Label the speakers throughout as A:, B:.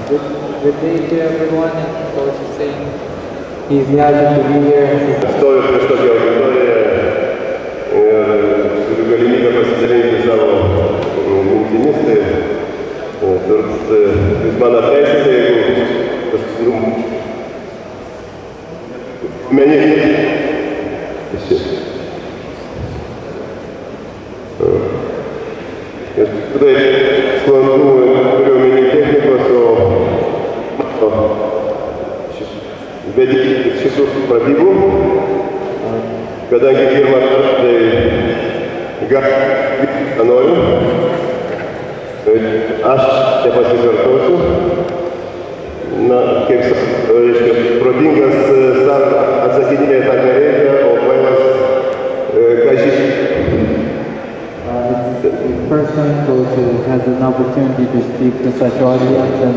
A: Good day to everyone, and Coach is saying he's happy to be here.
B: Stoviu prieš tokią auditoriją ir turiu galimybę pasidalinti savo mintimis, tai turbūt jūs man atleisite, jeigu menyti. Ir tikrai sklandumų turiu menį technikos, o vedyti šitų pratybų, kadangi pirmą kartą tai ką noriu, aš nepasikartosiu. Na, kaip reiškia, protingas atsakinėja tą, ką reikia, o kvailas ką žino.
A: It's the first time Coach has an opportunity to speak to such audience, and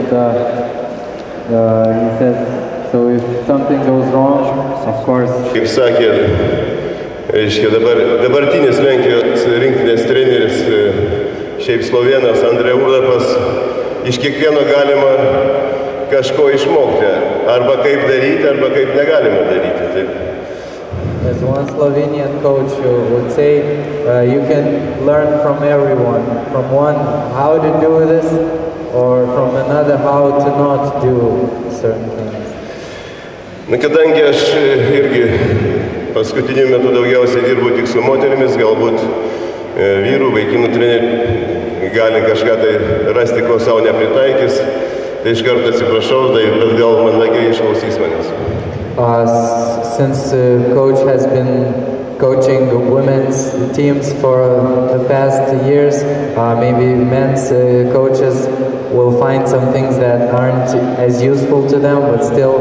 A: he says, so if something goes wrong, of course.
B: Kaip sakė, reiškia, dabartinis Lenkijos rinktinės treneris, šiaip slovėnas Andrej Urlapas, iš kiekvieno galima kažko išmokti, arba kaip daryti, arba kaip negalima daryti. Taip.
A: As one Slovenian coach would say, you can learn from everyone. From one, how to do this, or from another, how to not do certain things.
B: Na, kadangi aš irgi paskutiniu metu daugiausiai dirbu tik su moterimis, galbūt vyrų, vaikinų treneriai gali kažką tai rasti, ko savo nepritaikys, tai iš karto atsiprašau, bet gal mandagiai išklausys manęs.
A: Since Coach has been coaching women's teams for the past years, maybe men's coaches will find some things that aren't as useful to them, but still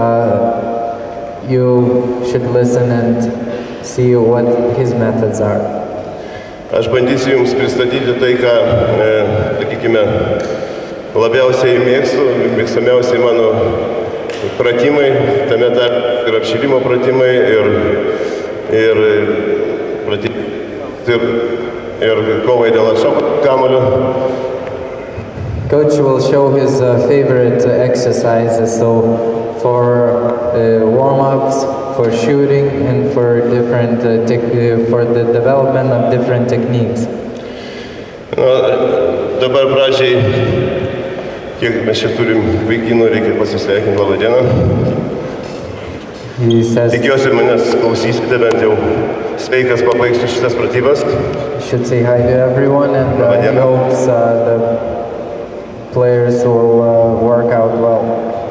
A: you should listen and see what his methods are.
B: Aš bandysiu Jums pristatyti tai, ką, sakykime, labiausiai mėgstamiausiai mano pratimai, tame tarpe ir apšilimo pratimai, ir kovai dėl atšoko kamuolio.
A: Coach will show his favorite exercises, so for warm-ups, for shooting, and for different for the development of different techniques.
B: Dabar pradžiai, kiek mes čia turim vaikinų, reikia pasisveikinti. Labą dieną. Tikiuosi manęs klausysite, bent jau sveikas pabaigsiu šitas pratybas.
A: Should say hi to everyone, and he hopes the players will work out well.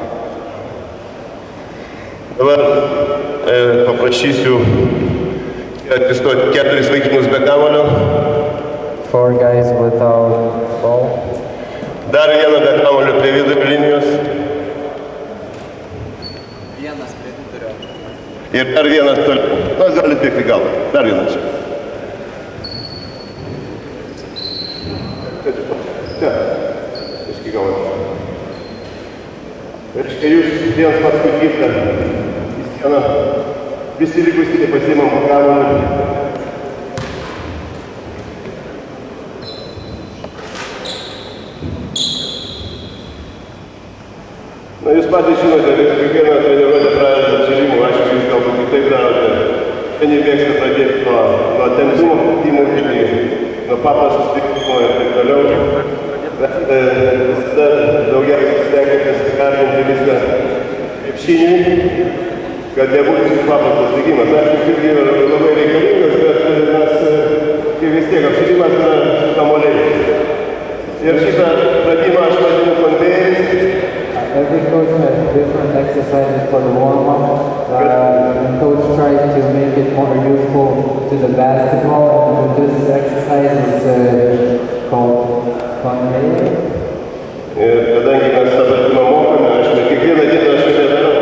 B: Dabar paprašysiu atsistoti 4 vaikinus be kamuolio.
A: 4 guys without ball.
B: Dar vieną be kamuolio prie vidurio linijos.
A: Vienas prie vidurio.
B: Ir dar vienas toliau. Na, gali tiekti galą. Dar vienas čia. Čia. Iški galą. Reiškia, jūs vienas paskutite į sceną. Visi likusite pasiimam po kamuolį. Na, jūs patys žinote, kiekvieną treniruotę pradeda apšilimo, aišku, jūs galbūt kitaip darote. Vieni mėgsta pradėti nuo tempimo pratimų, nuo paprastų stikimo ir taip toliau. Bet visada daugiausiai stengiatės vertinti viską krepšiniui, kad nebūtų tik paprastas stikimas. Aišku, irgi yra labai reikalingas, bet mes vis tiek apšilimas yra su kamuoliais. Ir šitą pratimą aš vadinu konvejeris.
A: Every coach has different exercises for the warm-up. The coach tries to make it more useful to the basketball. And this exercise is called conveyor.
B: Ir kadangi mes tą pratimą mokame, aš kiekvieną dieną aš nedarau.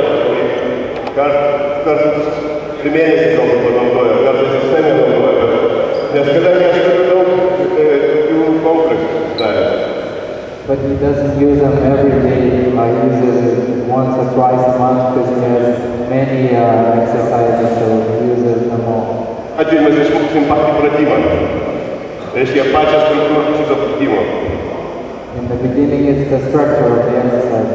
B: Kartus per mėnesį galbūt panaudoju, kartais visai nenaudoju. Nes kadangi aš turiu daug tokių kompleksų susidaręs.
A: But he doesn't use them every day. He uses it once or twice a month because he has many exercises, so he uses them all.
B: Pradžioj mes išmoksim patį pratimą. Reiškia pačią struktūrą šito pratimo.
A: In the beginning, it's the structure of the exercise.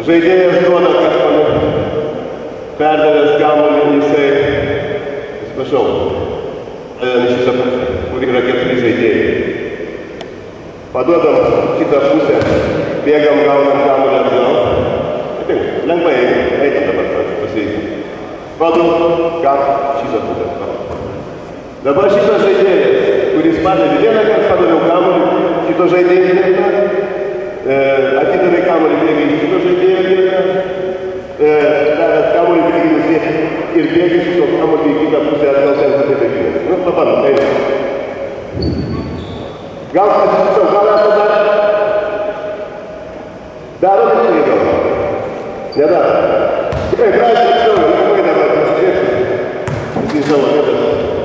B: žaidėjas duoda, kad perdavęs kamuolį jisai, atsiprašau, į šitą pusę, kur yra 4 žaidėjai. Paduodam šitą pusę, bėgam, gaunam kamuolį atgal. Lengvai eitam dabar, pasirinksim. Paduodam, šitą pusę. Dabar šitas žaidėjas, kuris padavė vieną kartą, padaviau kamuolį, šito žaidėjo vietą, atidavė kamuolį bėgį į šito žaidėjo vietą, davėt kamuolį bėgį nusėti ir bėgį su to kamuolį į kitą pusę atgal ten apie bėgimą. Nu, dabar, einam. Gal pasičiau, gal esate dar? Daro tai negal? Nedaro. Tikrai, prašau, lengvai dabar pasieksim. Visi savo vietas.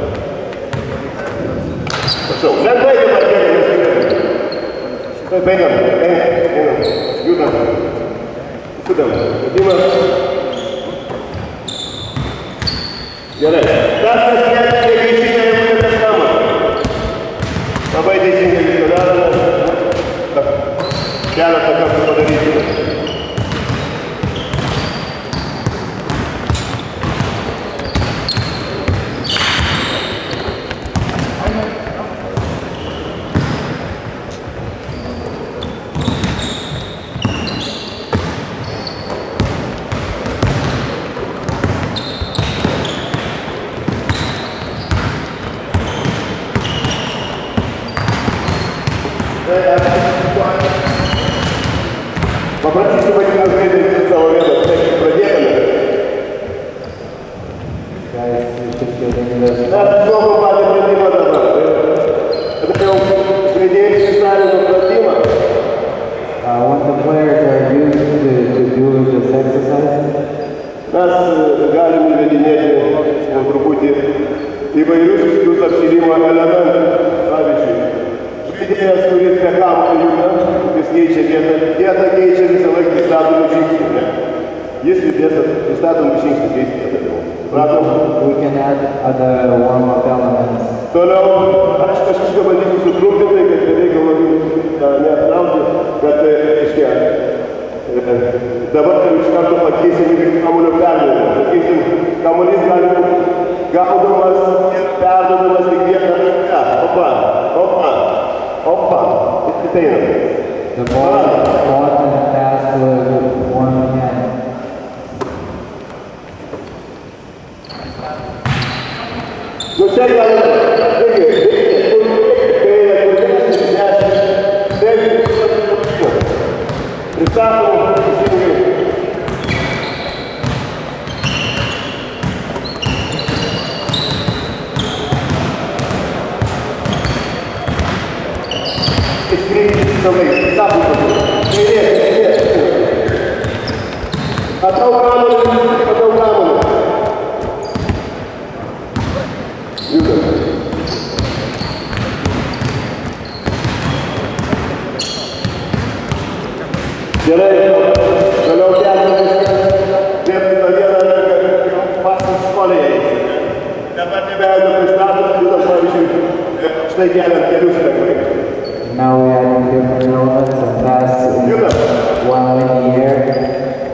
B: Prašau, lengvai dabar bėgam. Taip, einam, judam. Judam, judam. Gerai. Tas bėga į šitą jau kitas kamuolį. Labai teisingai viską darome. Keletą kartų padarysime. Paprašysiu vadinęs greitai savo vietas, taip pradėkime. Mes duokom patį pradimą dabar. Kada jau žaidėjai įsisavino pradimą.
A: When the players are used to do this exercise,
B: mes galim įvedinėti truputį įvairius kitus apšilimo elementus. Pavyzdžiui, žaidėjas, kuris prie kamuolio juda, jis keičia vietą keičia visą laiką pristatomų žingsnių. Jis judės pristatomų žingsnių keisti vietą. Supratom?
A: we can add other warm-up elements.
B: Toliau, aš kažką bandysiu sutrumpinti, kad beveik neaptraukti, kad, reiškia, dabar iš karto pakeisim į kamuolio perdavimą. Sakysim, kamuolys gali būti gaudomas ir perdodamas tik vieną ranką. Opa. Ir einam.
A: The ball is caught and passed with one hand.
B: Nu čia galime, pristatom teisingai. Atau kamuolį. Judam. Gerai, toliau tęsiamas vietą vieną pasas školėje eisime. Dabar nebeėdų pristatom, judam pavyzdžiui, štai keliam kelius lengvai.
A: Now we add different elements and pass while in the air.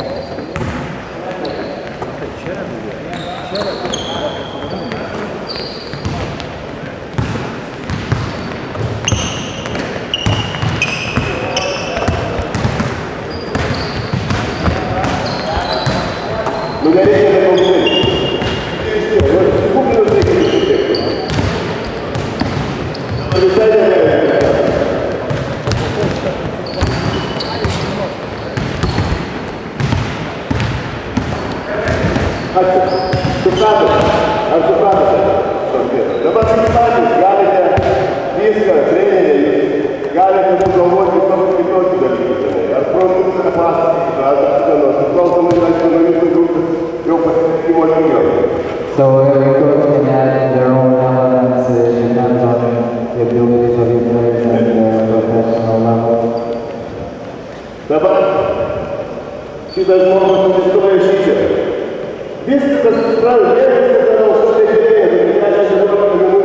A: Dabar jūs patys galite viską, treneriai, galite sugalvoti savo kitokių dalykų. Ar produktą pasakyti, ar atskinos, priklausomai nuo jūsų grupės jau pasitikimo lygio. So every coach can add their own elements, depends on the abilities of your players and their professional level.
B: Dabar šitas žmogus atsistoja šičia. Viskas atsistoja, viskas yra už tai dėlė, aš žinau,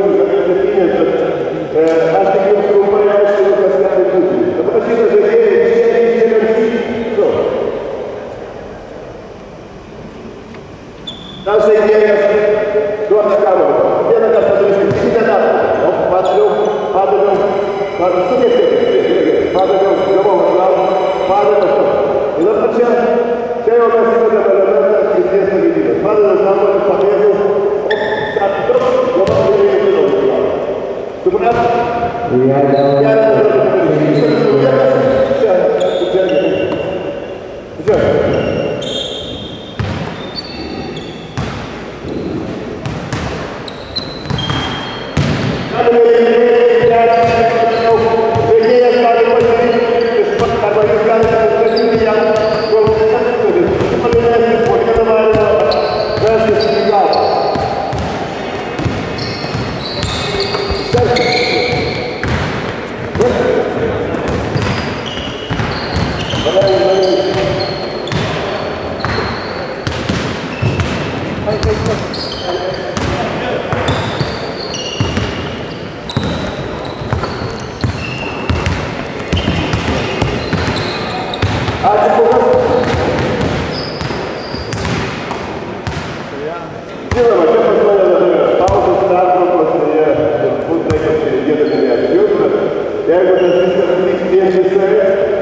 B: aš tik jums trumpai aiškinu, kas gali būti. Dabar šitas žaidėjas žaidėjas duoda kamuolį. Vieną kartą padarysim, kitą kartą. Padaviau, gavau atgal, padaviau. Ir dabar čia jau mes įvedame elementą krypties pagrindinės. Padaviau kamuolį, pabėgiau, dabar įvedžiau. Suprat? Žinoma, čia pas mane dabar pauzos pertraukos, jie turbūt tai, kad giedami neatjus, bet jeigu tas viskas vyks vientisai,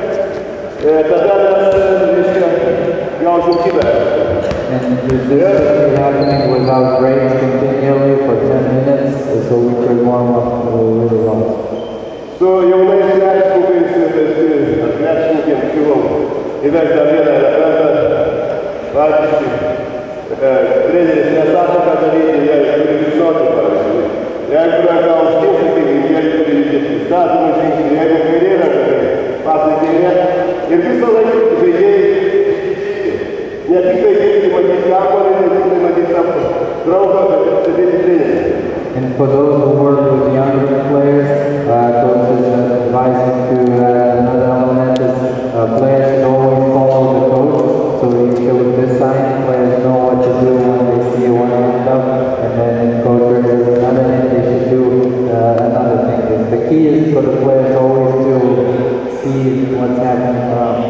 B: tada mes, reiškia, gausim kitą.
A: And this is happening without breaks continually for 10 minutes, so we could warm up really well.
B: Su jaunais krepšininkais ir krepšininkėms siūlau įvesti dar vieną elementą, praktiškai. Treneris nesako, ką daryti, jie turi žinoti, pavyzdžiui. Jeigu ranka aukštinsai, jie turi įdėti įstatymų žingsnį, jeigu kairė ranka, tai pasai kairė. Ir visą laiką žaidėjai ne tik tai dėti matyti kamuolį, ne tik tai matyti savo draugą, bet ir stebėti trenerį.
A: And for those who work with younger players, coaches advise them to another element is players should always follow the coach. So he shows this sign, players know what to do when they see one hand up, and then if coach orders another hand, they should do another thing. The key is for the players always to see what's happening around.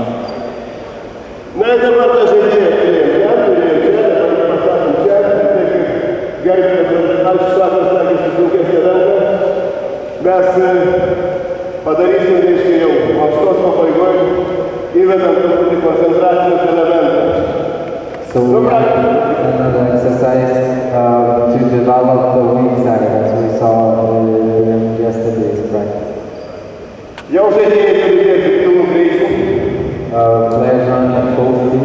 B: Na ir dabar tą žaidėją turėjom čia, dabar pasakom čia, tai kaip Gerbiamas Šlakas sakė, susilaukėsite ranką, mes padarysim, reiškia, jau mankštos pabaigoje, įvedam truputį koncentracijos elementą.
A: So we have another exercise to develop the weak side, as we saw in yesterday's practice.
B: Jau žaidėjai turi bėgti pilnu greičiu.
A: Players run at full speed.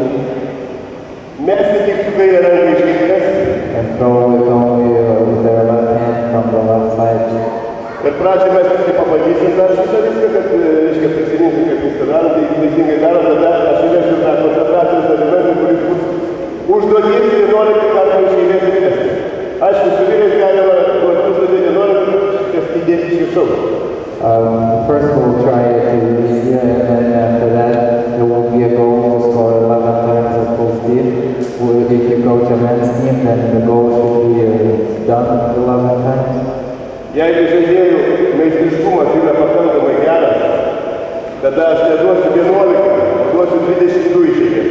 B: Mesti tik su kairė ranka iš kairės.
A: And throw with only with their left hand from the left side.
B: Ir pradžiai mes tik pabandysim dar šitą viską, kad, reiškia, prisiminsim, kaip viską darom, tai teisingai darom, tada aš įvesiu tą koncentracijos elementą, kuris bus užduotys 11 kartų iš eilės įvesti. Aišku, su vyrais galima užduotį 11 kas įdėti iš viršaus.
A: First we'll try it to easier, and then after that there will be a goal to score 11 times at full speed. If you coach a men's team, then the goal should be done 11 times.
B: Jeigu žaidėjų meistriškumas yra pakankamai geras, tada aš neduosiu 11, duosiu 22 iš eilės.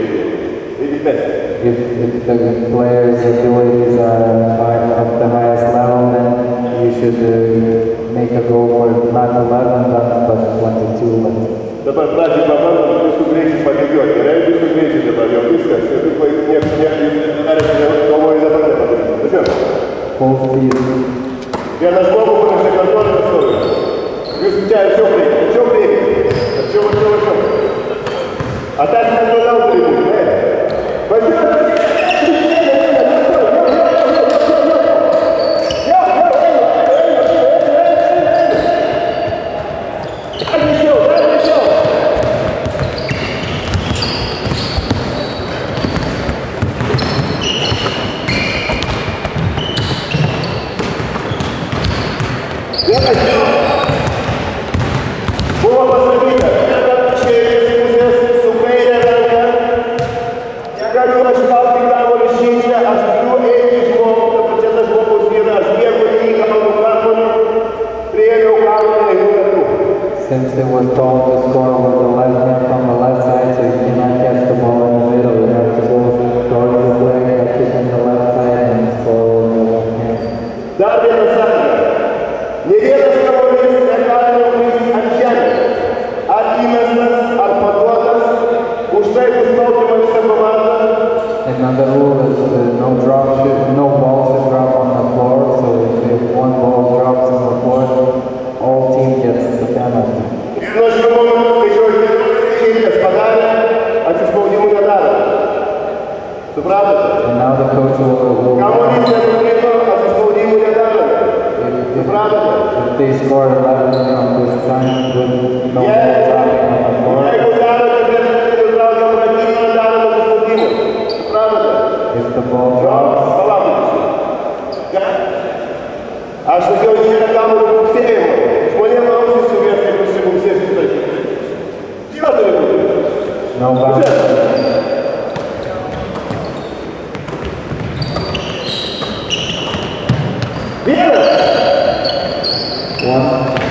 A: If the players' abilities are of the highest level, then you should make a goal for not 11 times, but 22 times.
B: Dabar pradžiai pabandom visų greičių pabėgioti. Gerai, visų greičių dabar jau viskas. Ir tik nieks nedarėsi, galvoju dabar nepadarysim. Tačiau.
A: Full speed.
B: Vienas žmogų, kuris nekartuoja stovi. Jūs čia arčiau prieki, arčiau. Atasime toliau turi būti, ne? Važiuoju. Buvo pasakyta, kad išėjęs pusės su kairė ranka, negaliu aš gauti kamuolį šičia, aš turiu eiti žmogų, kad čia tas žmogus yra, aš nieko neįgaunu kamuolį, priėmiau kamuolį ir metu.
A: Since it was told to score with the left hand from the left side, so you cannot catch the ball in the middle, you have to go towards the player, kick in the left side, and
B: yra kamuolio buksėjimo. Žmonėm ausis suvies, kaip jūs čia buksėsis taisyti. Tyla turi būti.
A: No bounce.
B: Vienas.
A: One.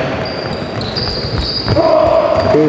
A: Two.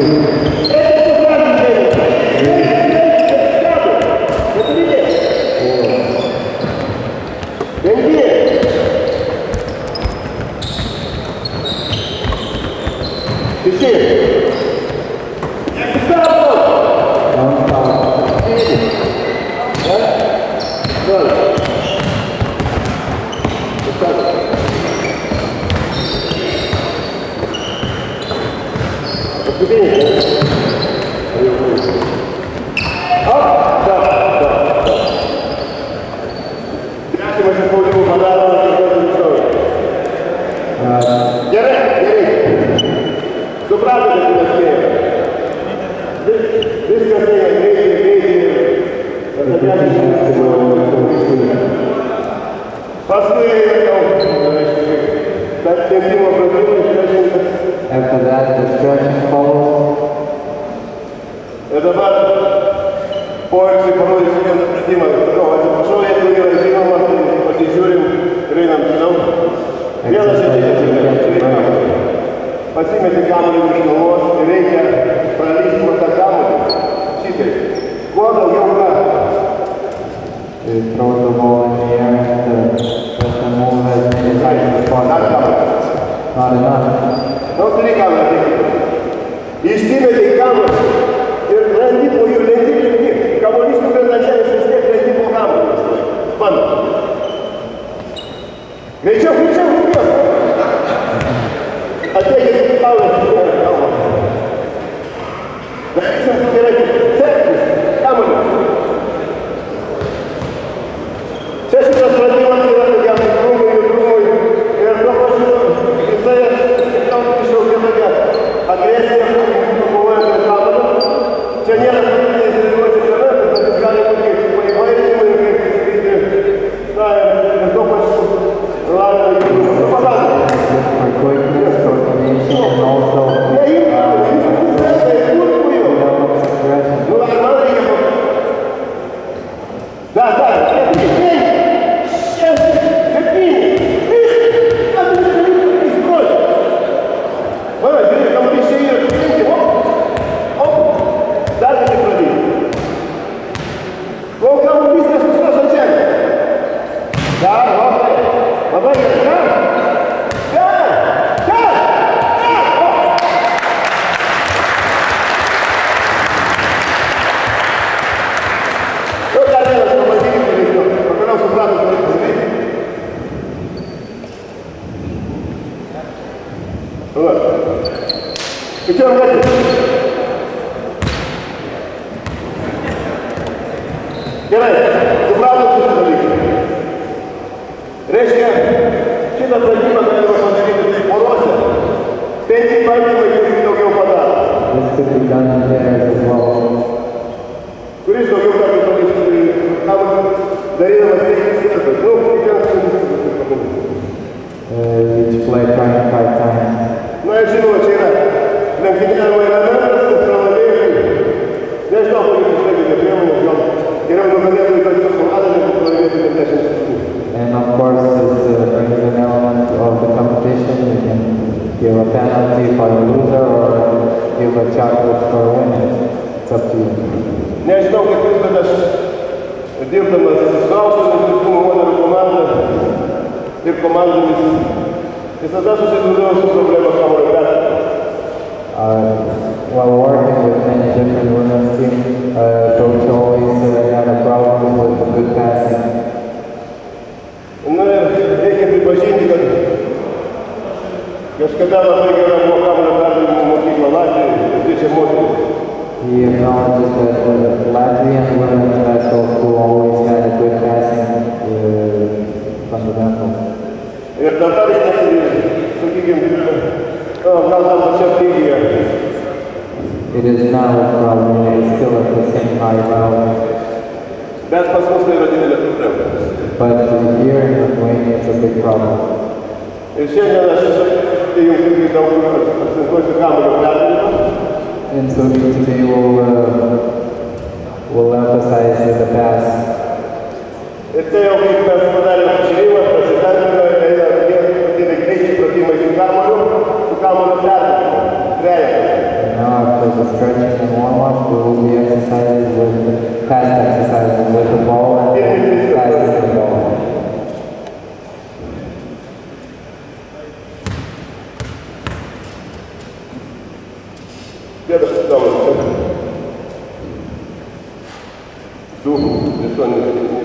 A: After that, the stretching follows.
B: Ir dabar poilsiui parodysiu vieną pratimą. Sakau, atsiprašau, jeigu yra žinomas, tai pasižiūrim ir einam toliau. Vienas žaidėjas pasimeti kamuolį iš galvos ir reikia pralysti pro tą kamuolį. Šitai. Kuo daugiau kartų.
A: Throw the ball in the air and just move as many times as possible. Not enough.
B: Nu, turi kamuolį. Įsimeti kamuolį. Ir lendi po jų, lendi. Kamuolys nukrenta čia, vis tiek lendi po kamuolį. Mano. Greičiau, greičiau, greičiau. Ateikit į saulės kamuolį. Darysim, tu gerai. Sektis, kamuolį. Čia šitas pratimas yra tokiam drumui ir tuo pačiu jisai iššaukia tokią agresiją, kovoja prie kamuolio. Čia nėra pagrindinės treniruotės elementas, bet jis gali būti kaip paįvairinimai ir kaip sakyti, na ir tuo pačiu lavina judumą. Nu, pagalbą. Nu, ar man reikia Da, Gerai, supratot šitą dalyką. Reiškia, šitą pratimą galima padaryti tai porose. 5 bandymai, kuris daugiau padaro. Kuris daugiau kartų padarys, darydamas 5 kartus. Nu, kiekvienas padarys.
A: Each play 25 times.
B: Na ir žinoma, čia yra lenktyniavimo elementas, kas pralaimėjimai. Nežinau, kokius išlaikyti priemonės, gal geriau nugalėtų kad komandą, negu pralaimėtų 10 sekundžių.
A: And of course, this brings an element of the competition. You can give a penalty for the loser or give a chocolate for a winner. It's up to you.
B: Nežinau, kaip jūs, bet aš dirbdamas su aukštomis lygumo moterų komanda ir komandomis visada susidūriau su problema kamuolio perdavimu.
A: While working with many different women's teams, Coach always had a problem with the good passing.
B: Na ir reikia pripažinti, kad kažkada labai gera buvo kamuolio perdavimo mokykla Latvijoje, ir tai čia moteris.
A: He acknowledges that the Latvian women's basketball school always had a good passing fundamental.
B: Ir dabar jis sakykime, gal tam pačiam lygyje.
A: It is now probably still at the same high level.
B: Bet pas mus tai yra didelė problema.
A: But here in Lithuania it's a big problem.
B: Ir šiandien aš jums irgi daug akcentuosiu kamuolio perdavimą.
A: And so today we'll emphasize the pass.
B: Ir tai jau kaip mes padarėme apširimą, pasitardėme, eina ypatingai greičiai pratimai su kamuoliu perdavimu.
A: And now after the stretching and warm-up, we will be exercises with pass exercises with the ball and passing the ball.
B: Vienas įdomus. Du, visuomenės.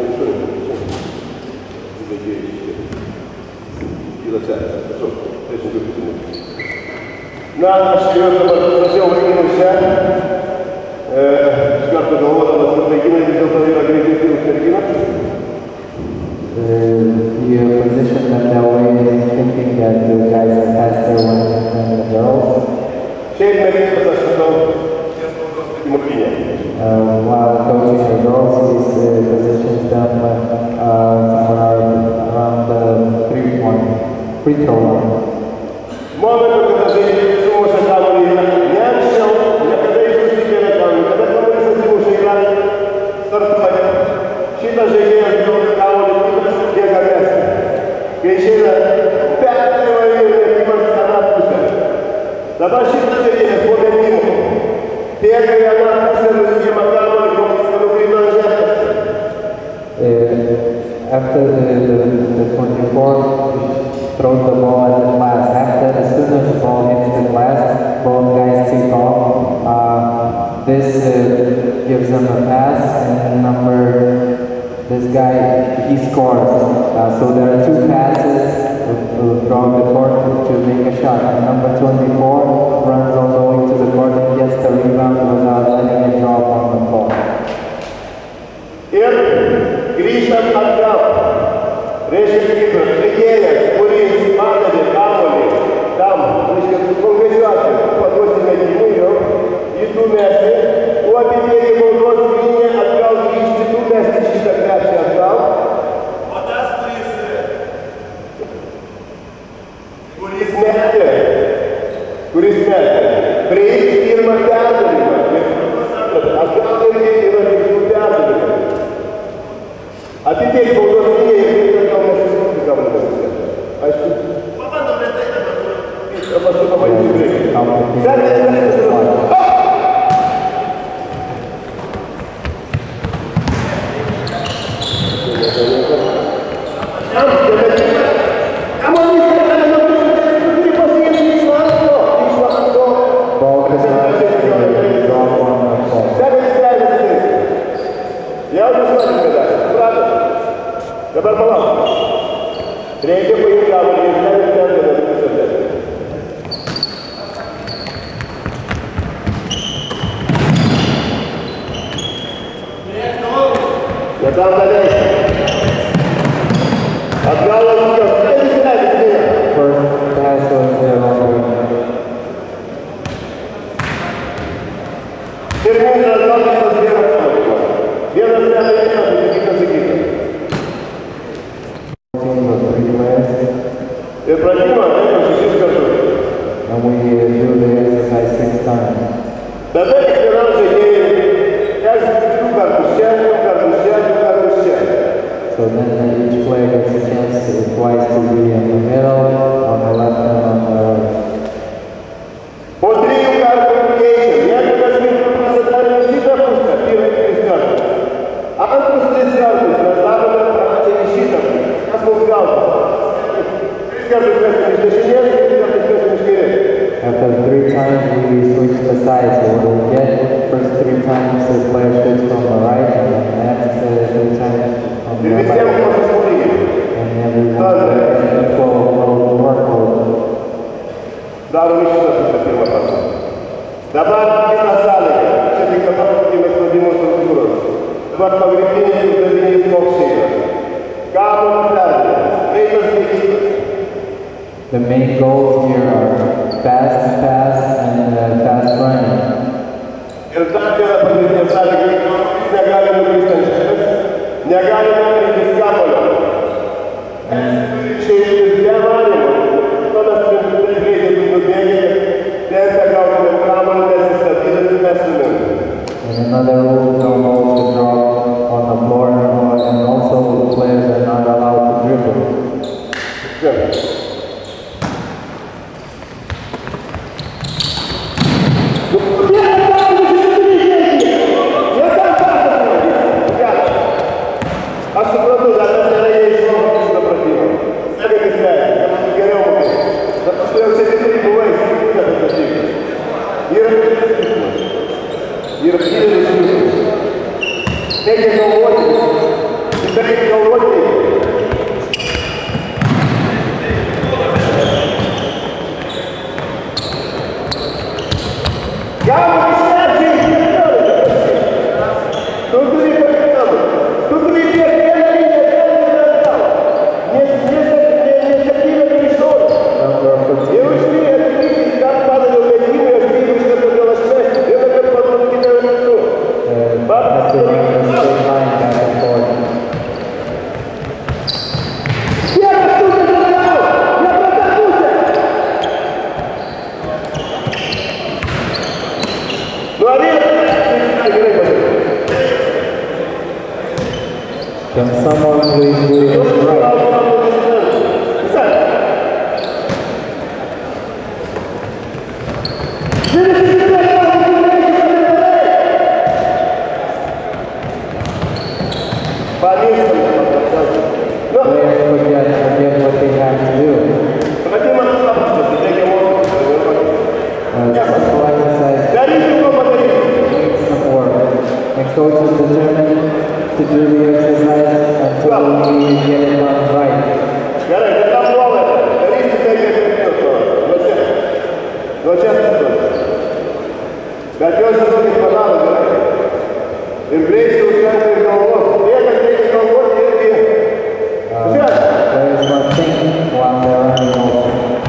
B: Na, aš jau dabar pasakiau vaikinus čia. Iš karto galvodamas, kad vaikinai vis dėlto yra greitesni už merginas.
A: You position them that way, thinking that the guys are faster than the girls.
B: Šiaip merginas aš sakau, mokinė.
A: While coaching the girls, he positions them somewhere around the free throw line.
B: Momentu, kada žaidėjai sumuša kamuolį, ne anksčiau, ne kada jis susikelia kamuolį, kada kamuolys atsimuša į ranką, startuoja. Šitas žaidėjas duoda kamuolį, kitas bėga mesti. Kai išeina pertrima ir metimas į aną pusę. Dabar šitas žaidėjas po metimo bėga į aną pusę, nusiima kamuolį, kokiais nukrypta ant žemės.
A: After the 24, throws the ball at the glass. As soon as the ball hits the glass, both guys take off. This gives them a pass, and this guy, he scores. So there are two passes throughout the court to make a shot. And number 24 runs all the way to the court and gets the rebound without letting it drop on the ball.
B: Ir grįžtam atgal. Reiškia, kaip žaidėjas, kuris padavė kamuolį tam, reiškia, konkrečiu atveju, paduosi metimui jau, jį tu mesti, o atibėgi baudos linija atgal grįžti, tu mesti šitą krepšį atgal. O tas, kuris metė, prieiks pirmą perdavimą. Atgal irgi yra tik tų perdavimą. Atibėgi baudos linija ir aišku. Pabandom lėtai dabar. Paskui pabandysiu greitai. Dabar palauk. Reikia paimti kamuolį ir perduoti visada. Netam daleisi. Atgal atsikos.
A: First pass was the wrong way.
B: Ir mums atgal visas vienas kamuolį. Vienas nebeina, tai kitas sakyta. Ir pratimą atliekam 6 kartus.
A: And we do the exercise 6 times.
B: Tada kiekvienam žaidėjui tęsti 2 kartus čia, 2 kartus čia, 2 kartus čia.
A: So then each player gets a chance twice to be in the middle, on the left and on the right.
B: Po 3 kartų keičiam. Jeigu kas pasidarė šitą pusę, pirmai 3 kartus. Antrus 3 kartus mes darome pradžią į šitą pusę. Kas mums gautas?
A: After 3 times we switch the sides, so we'll get first 3 times the player shoots from the right, and the next 3 times on the left. And everyone equal workload.
B: Darom iš šitą pusę pirmą pasą. Dabar kitą sąlygą. Čia tik dabar mes pradėjimo struktūros. Dabar pagrindinis uždavinys koks yra. Kamuolio perdavimas. Greitas bėgimas.
A: The main goals here are fast pass and fast running.
B: Ir dar viena pagrindinė sąlyga, jis negali nukristi ant žemės, negali nukristi kamuolio. Šiaip be valymo, Reikia galvoti. Reikia galvoti.
A: Can someone please do this right? Players forget what they have to do. That's why I said some work. And coach is determined to do the exercise until we get it done right. Players must think while they're running over.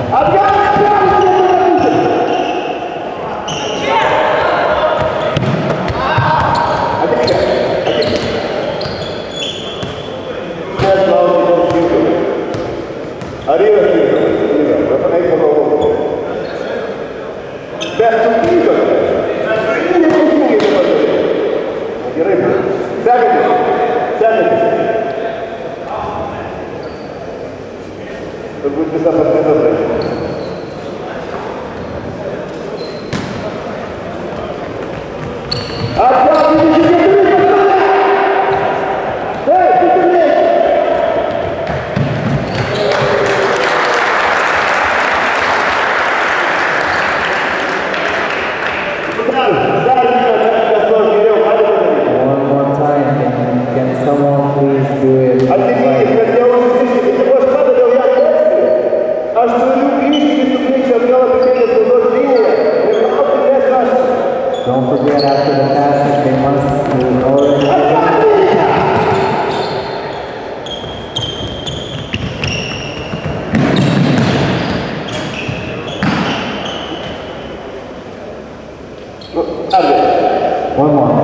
B: Turbūt visą paskaitos.
A: One more time, can someone please do it right? Don't forget after the passing, they must move over. One more.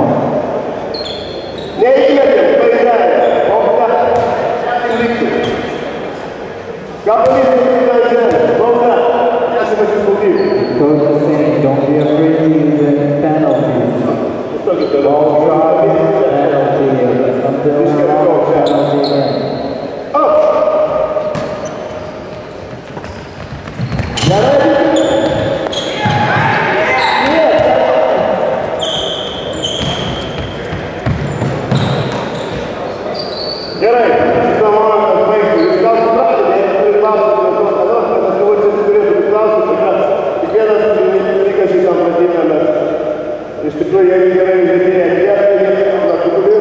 A: Coach is saying, don't be afraid to use penalties. Ball shot, penalty, something wrong, penalty again.
B: Iš tikrųjų, jeigu gerai žaidėjai atlieka, jie turi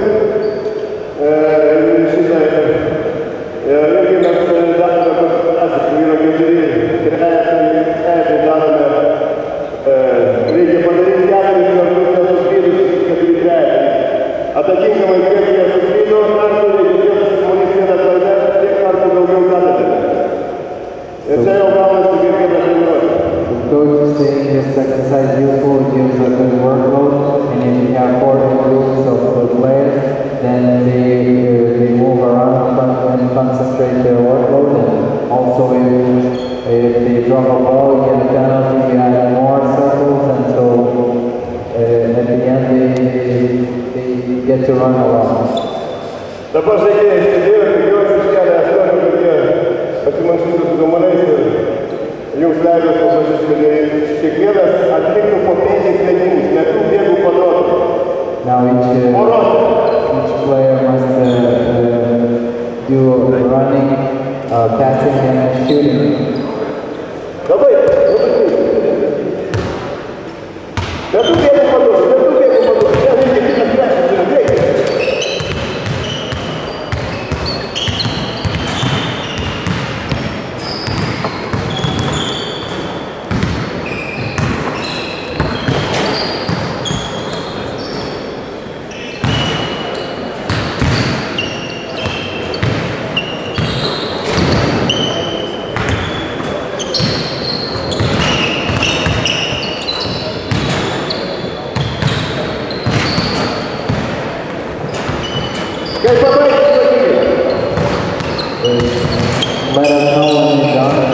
B: šitą irgi mes darome konsultacijas, kai yra keturi trejetai darome, reikia padaryti 4 kartus nesuklydus, 4 trejetai. Atakinkamai, kiek jie suklydo kartų, reikia kiek žmonės vieną klaidą, tiek kartų daugiau gadatėme. Ir čia jau gaunasi kiekvieną treniruotę.
A: Coach is saying this exercise useful, gives a good workload, and if you have 4 groups of players, then they move around and concentrate their workload. And also, if they drop a ball, you get a penalty, you add more circles, and so at the end they get to run around.
B: Dabar žaidėjai sėdėjo, tikiuosi iškelia 8, kad jie pasimankštintų su kamuoliais ir jums leido paprašyti, kad kiekvienas atliktų po 5 metimus, metų bėgų paduotų.
A: Now each player must do running, passing, and shooting.
B: Labai, metų bėgų paduotų, reikia kitas trečias ir greitai. Kaip pabaigti, sakykite?
A: Let us know when you're done.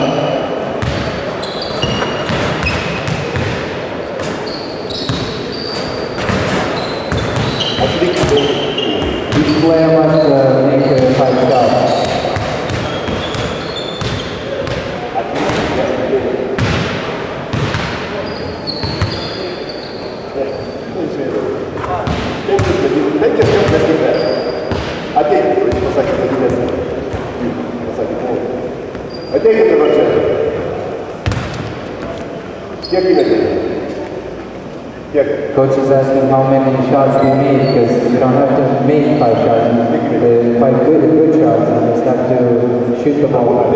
A: Each player must make 5 shots. Coach is asking how many shots they made, because you don't have to make 5 shots, 5 good shots, you just have to shoot the ball.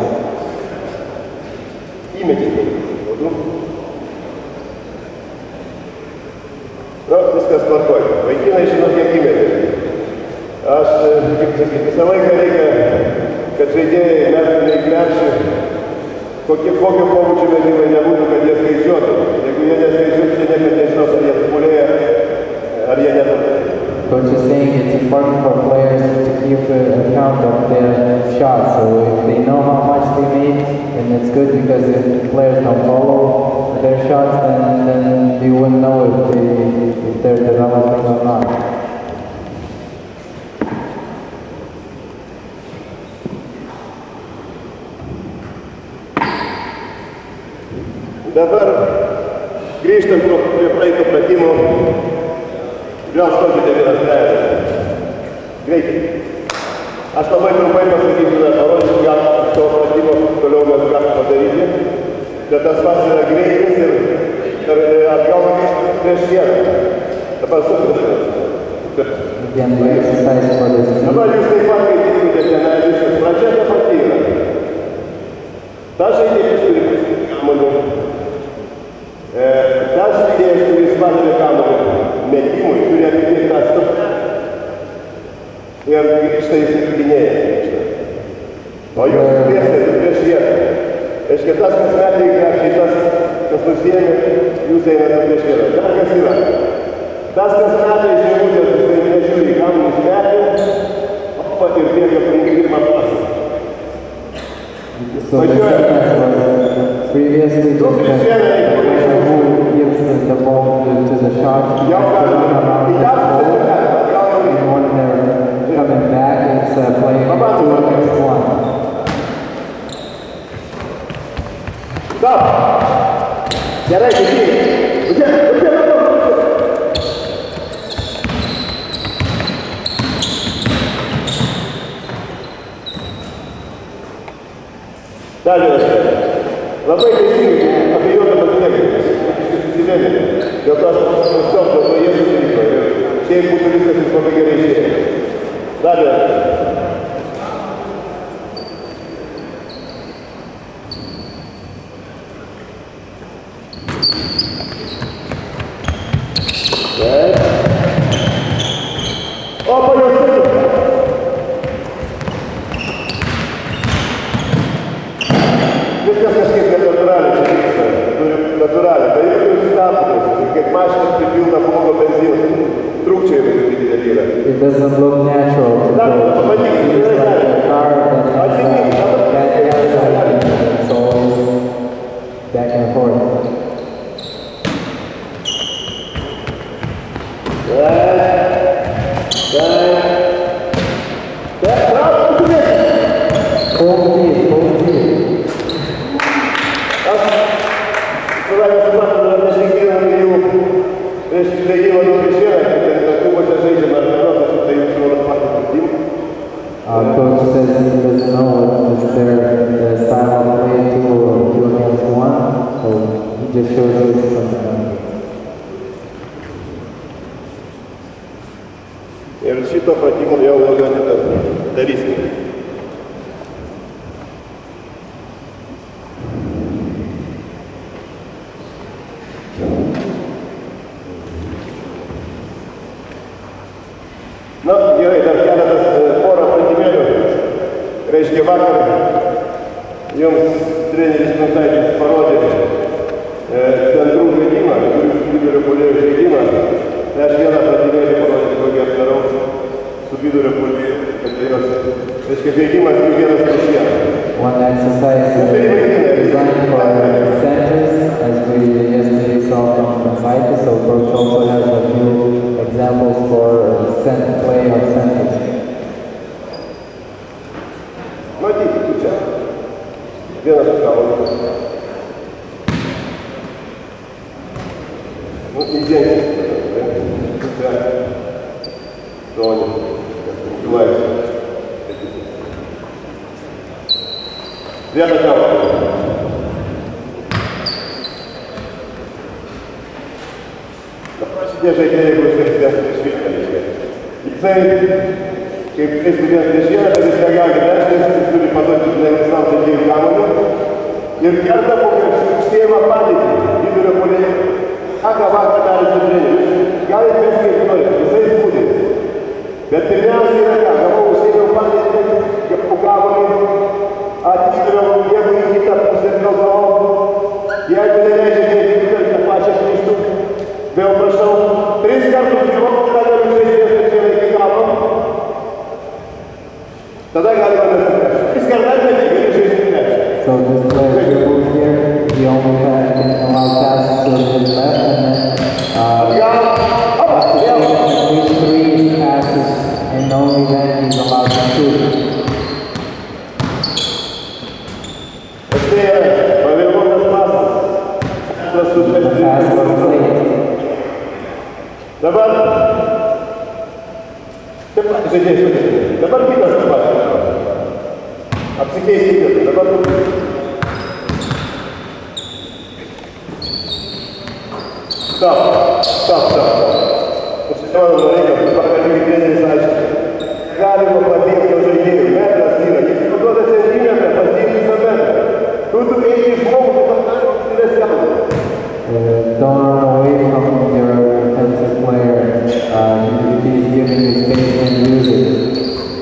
B: Nu, viskas tvarkoj. Vaikinai žino, kiek įmetė. Aš, kaip sakyti, visą laiką reikia, kad žaidėjai mestų į krepšį, kokio pobūdžio metimai nebūtų, kad jie skaičiuotų. Jeigu jie neskaičiuotų, jie niekad nežinos, ar jie tobulėja, ar jie netobulėja.
A: Coach is saying it's important for players to keep account of their shots, so if they know how much they made, then it's good, because if players don't follow their shots, then you wouldn't know if they're developing or not.
B: Dabar grįžtant prie praeito pratimo, vėl stokite vienas trejetas. Greitai. Aš labai trumpai pasakysiu, parodysiu, ką to pratimo toliau mes galime padaryti. Bet tas pats yra greitis ir atgal grįžti prieš vieną. Dabar suprasime. Dabar jūs taip pat, kai dirbite tenai, viskas pradžia ta pati yra. Tas žaidėjas turi pasirinkti kamuolį. Tas žaidėjas, kuris padavė kamuolį metimui, turi atlikti tą stopę ir grįžta įsitikrinėja. O jūs prieštate prieš vietą. Reiškia, tas, kas metė į krepšį, kas nusiėmė, jūs einate prieš vietą. Dar kas yra? Tas, kas metė iš žemutės, tai nežiūri, kam jūs metė, ir bėga pirmą pasą.
A: So the sentence was previously just who gives the ball to the shot, and when they're coming back, it's playing 2 against 1.
B: Stop! Gerai, žiūrėk! Dar vienas štai. Labai teisingai, abejodamas negali. Susidėlė. Dėl to aš pasistop, dėl to jie susirinko. Ir šiaip būtų viskas jis labai gerai išėjo. Dar vienas. Opa, jau susirinko. Viskas kažkaip nenatūraliai čia vyksta, turi natūraliai, tai jokių stabdymų, kaip mašinas pripilda blogo benzino, trūkčiai labai didelį yra.
A: It doesn't look natural to go. It's like a car that has bad outside, it's always back and forth. Coach says he doesn't know what is their style of play, 2 against 1, so he just shows you something.
B: Ir šito pratimo jau daugiau nedarysime. Na, gerai, dar keletas porą pratimėlių. Reiškia, vakar jums treneris Mansaitis parodė centrų žaidimą, vidurio puolėjų žaidimą. Tai aš vieną pratimėlį parodžiu, kokį aš darau su vidurio puolėjų, kad jos, reiškia, žaidimas vienas prieš vieną.
A: One exercise is designed for centers, as we yesterday saw from Saita, so coach also has a few examples for play of centers.
B: Matyti, tu čia. Vienas kamuolys. Įdėkite. Tu čia. Zonė. Laisvė. Vieną kamuolį. Šitie žaidėjai bus vienas prieš vieną. Jisai, kaip jis vienas prieš vieną, kad jis negali vežtis, jis turi paduoti visam žaidėjų kamuolį. Ir kerta po krepšių užsiima padėtį vidurio puolėjų. Ką vakar darė su treneriu? Galite mesti kaip norite, visais būdais. Bet pirmiausia yra ką, gavau užsiėmiau padėtį, gavau kamuolį, atidariau jėgų į kitą pusę galvau. Jeigu neleidžiate įvykti tą pačią kryžtų, vėl prašau, 3 kartus gyvau, tada galiu žaisti čia iki galo. Tada galima nesikrešti. 3 kartus atmetį, galiu žaisti krešti.
A: So this player dribbles here, he only can allow passes to his left, and then these 3 passes, and only then he's allowed to shoot. The pass was late.
B: Dabar žaidėjas, dabar kitas apsikeiskite, dabar stop. Užsitemano reikia, pakalbėti treneris aiškiai. Galima padėti nuo žaidėjų, metras yra, jis paduoda centimetrą, pasiekti visą metrą. Tu eini iš žmogų, tu pakalbėti didelės kamuolį.
A: Don't run away from your defensive player. If he's giving you space, then use it.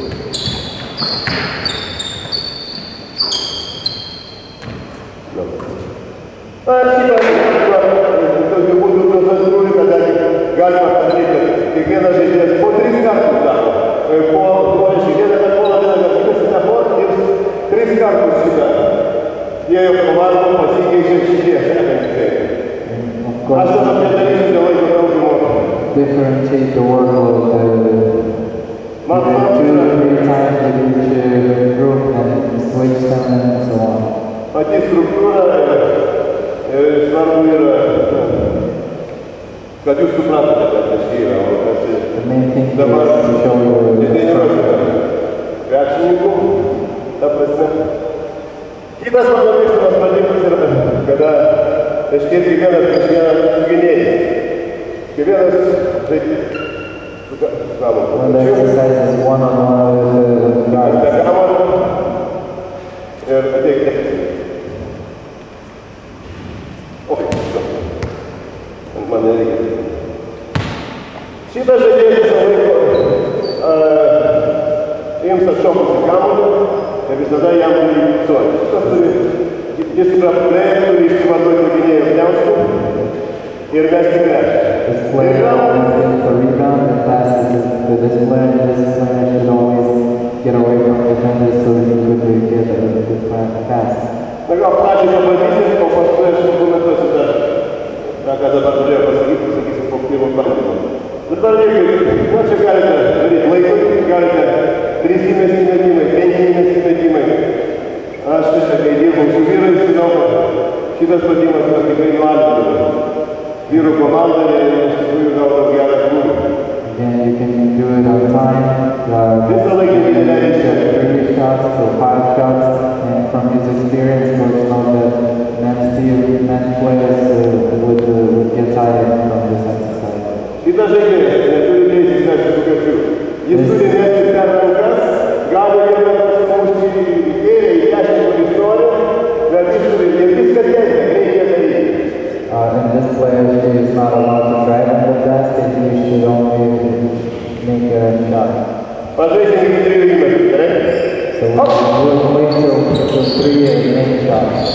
B: Tokiu būdu tos atgrūri, kadangi galima padaryti kiekvieną žaidėjas po 3 kartus daro. Po žaidėją, kad po vieną šitą portą ir 3 kartus šitą. Jie jau komandą pasikeičia žaidėjas.
A: Differentiate the workload 2 or 3 times with each group and switch them and so on.
B: Pati struktūra svarbu yra, kad jūs supratote, kad tai yra. Dabar treniruosite krepšininkų, ta prasme. Kitas mano mėgstamas dalykas yra, kada kažkiek kiekvienas prieš vieną suginėjai. Kiekvienas su kamuoliu.
A: When the exercise is one-on-one with the guard.
B: Ir ateik. Man nereikia. Šitas žaidėjas visą laiko jums atšokus į kamuolį ir visada jam turi įpisuoti. Šitas turi, jis praplėjęs, turi išsivaduoti gynėjų gniaužtų ir mesti krepšį.
A: This player always gets the rebound and passes to this player, and this player should always get away from defenders so that he could get a good pass.
B: Na gal pradžiai nebandysim, o paskui aš argumentuosiu dar. Ką dabar turėjau pasakyti, pasakysiu po pirmo bandymo. Dabar reikia, čia galite daryti laikui, galite 3 įmesti metimai, 5 įmesti metimai. Aš kai dirbau su vyrais, žinau, šitas badimas yra tikrai nualintas. Vyrų komanda iš tikrųjų gauna gerą krūvį.
A: Again, you can do it on time.
B: Visą laiką neleisti
A: 3 shots or 5 shots, and from his experience, coach knows that men players would get tired from this exercise.
B: Šitas žaidėjas neturi teisės mesti tų krepšių. Jis turi mesti per rankas, gali vieną sumušti į kairę, į dešinę, kur jis nori, bet jis turi ir viską dėti, reikia daryti.
A: And this player is not allowed to drive in the basket, he should only make a shot.
B: Pažaisim iki 3 įmestų, gerai?
A: So we'll wait till 3 and make shots.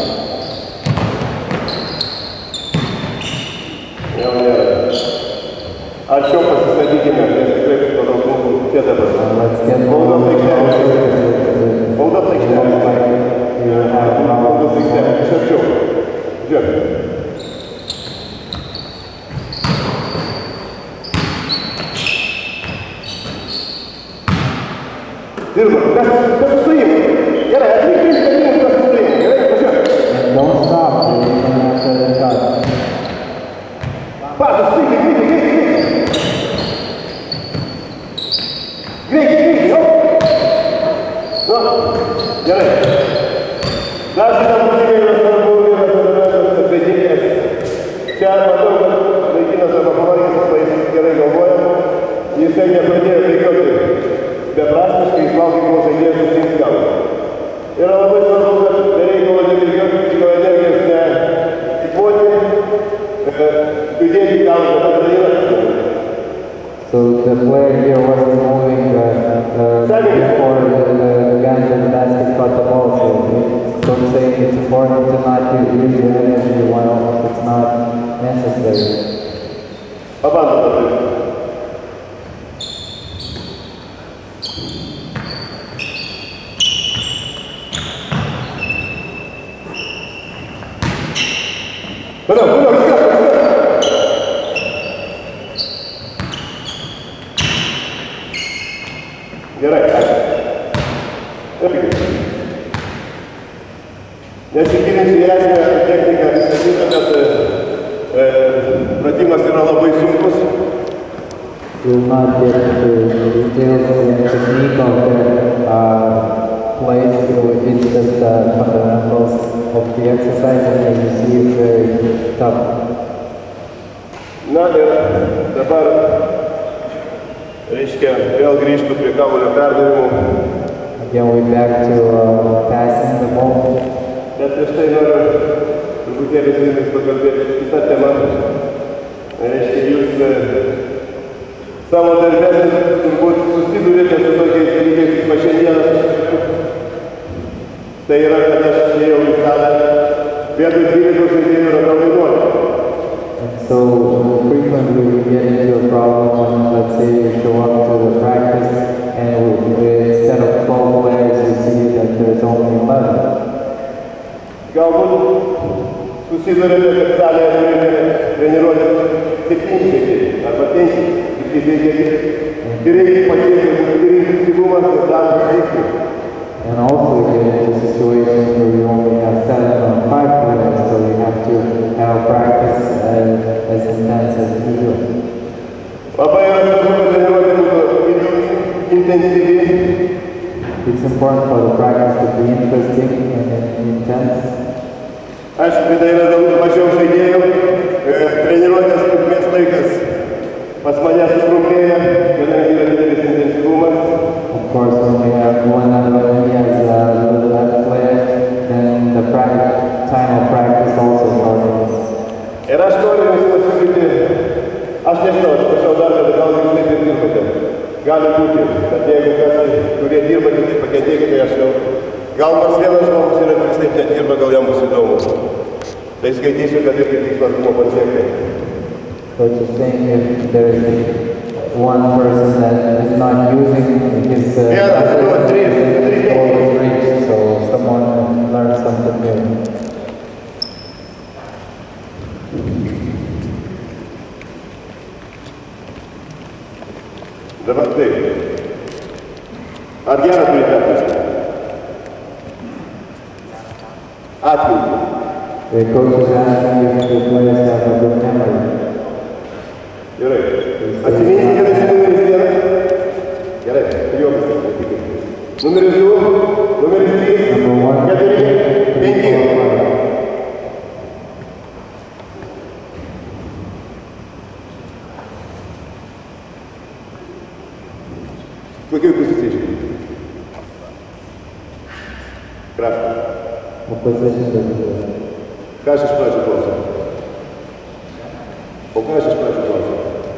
B: Jau nėra. Arčiau pasistatykime, nes tikrai pagal sunku čia dabar. Dirba. Kas suima. Gerai, atlikti sprendimus, kas suima. Gerai, važiuok.
A: And don't stop even after the shot.
B: Pasas, greitai. Greitai, jau. Nu, gerai. Dar šitam būtinai yra svarbu vienas elementas, kad žaidėjas. Čia matau, kad vaikinas arba pavargęs, jis gerai galvoja. Jisai nepradėjo bėgioti beprasmiškai, jis laukia, kol žaidėjas nusiims galvą. Yra labai svarbu, kad nereikalo nebėgioti, tik energijos netikvoti, judėti galvą, kad tai yra.
A: So the player here wasn't moving before the guy in the basket caught the ball. So I'm saying it's important to not use your energy while it's not necessary.
B: Gerai, nesigilinsiu į esmę techniką visą kitą, bet pratimas yra labai sunkus.
A: Will not get into details and technique of the plays, it's just fundamentals of the exercise, and you see it's very tough.
B: Na ir dabar, reiškia, vėl grįžtų prie kamuolio perdavimų.
A: Again, we're back to passing the ball.
B: Bet prieš tai noriu truputėlį su jumis pakalbėti kitą temą. Reiškia, jūs savo darbės turbūt susidurėte su tokiais dalykais, kaip šiandieną. Tai yra, kad aš ėjau į salę, vietoj 12 žaidėjų radau 11.
A: So frequently we get into a problem when, let's say, you show up to the practice and instead of 12 players, you see that there's only 11.
B: Galbūt susidurėte, kad salėje turite treniruotis 7 žaidėjai arba 5 žaidėjai. Ir reikia pasiekti intensyvumas ir darbas vykti.
A: And also we get into situations where we only have 7 or 5 players, so we have to have practice as intense as usual.
B: Labai yra svarbu, kad treniruotė būtų intensyvi.
A: It's important for the practice to be interesting and intense.
B: Aišku, kada yra daug mažiau žaidėjų, treniruotės trukmės laikas pas mane sutrumpėja, kadangi yra didelis intensyvumas.
A: Of course, when we have one other as a little less player, then the time of practice also shortens.
B: Ir aš noriu jums pasiūlyti, aš nežinau, atsiprašau dar, kad gal jūs taip ir dirbate. Gali būti, kad jeigu kas, kurie dirba, tai pakentėkite, aš jau. Gal nors vienas žmogus yra, kuris taip nedirba, gal jam bus įdomu. Tai skaitysiu, kad irgi tikslas buvo pasiekti.
A: So just saying if there is one person that is not using his reach, so someone learns something new.
B: Dabar taip. Ar gerą turite atmestą? Atmintį.
A: The coach is asking if the players have a good memory.
B: Gerai. Atsiminkite, kad esi numeris 1. Gerai, juokas atsiminti. Numeris 2, numeris 3, 4, 5. Kokioj pusėje žaidži? Kraštas.
A: O position does it?
B: Ką aš iš pradžių klausau? O ką aš iš pradžių klausau?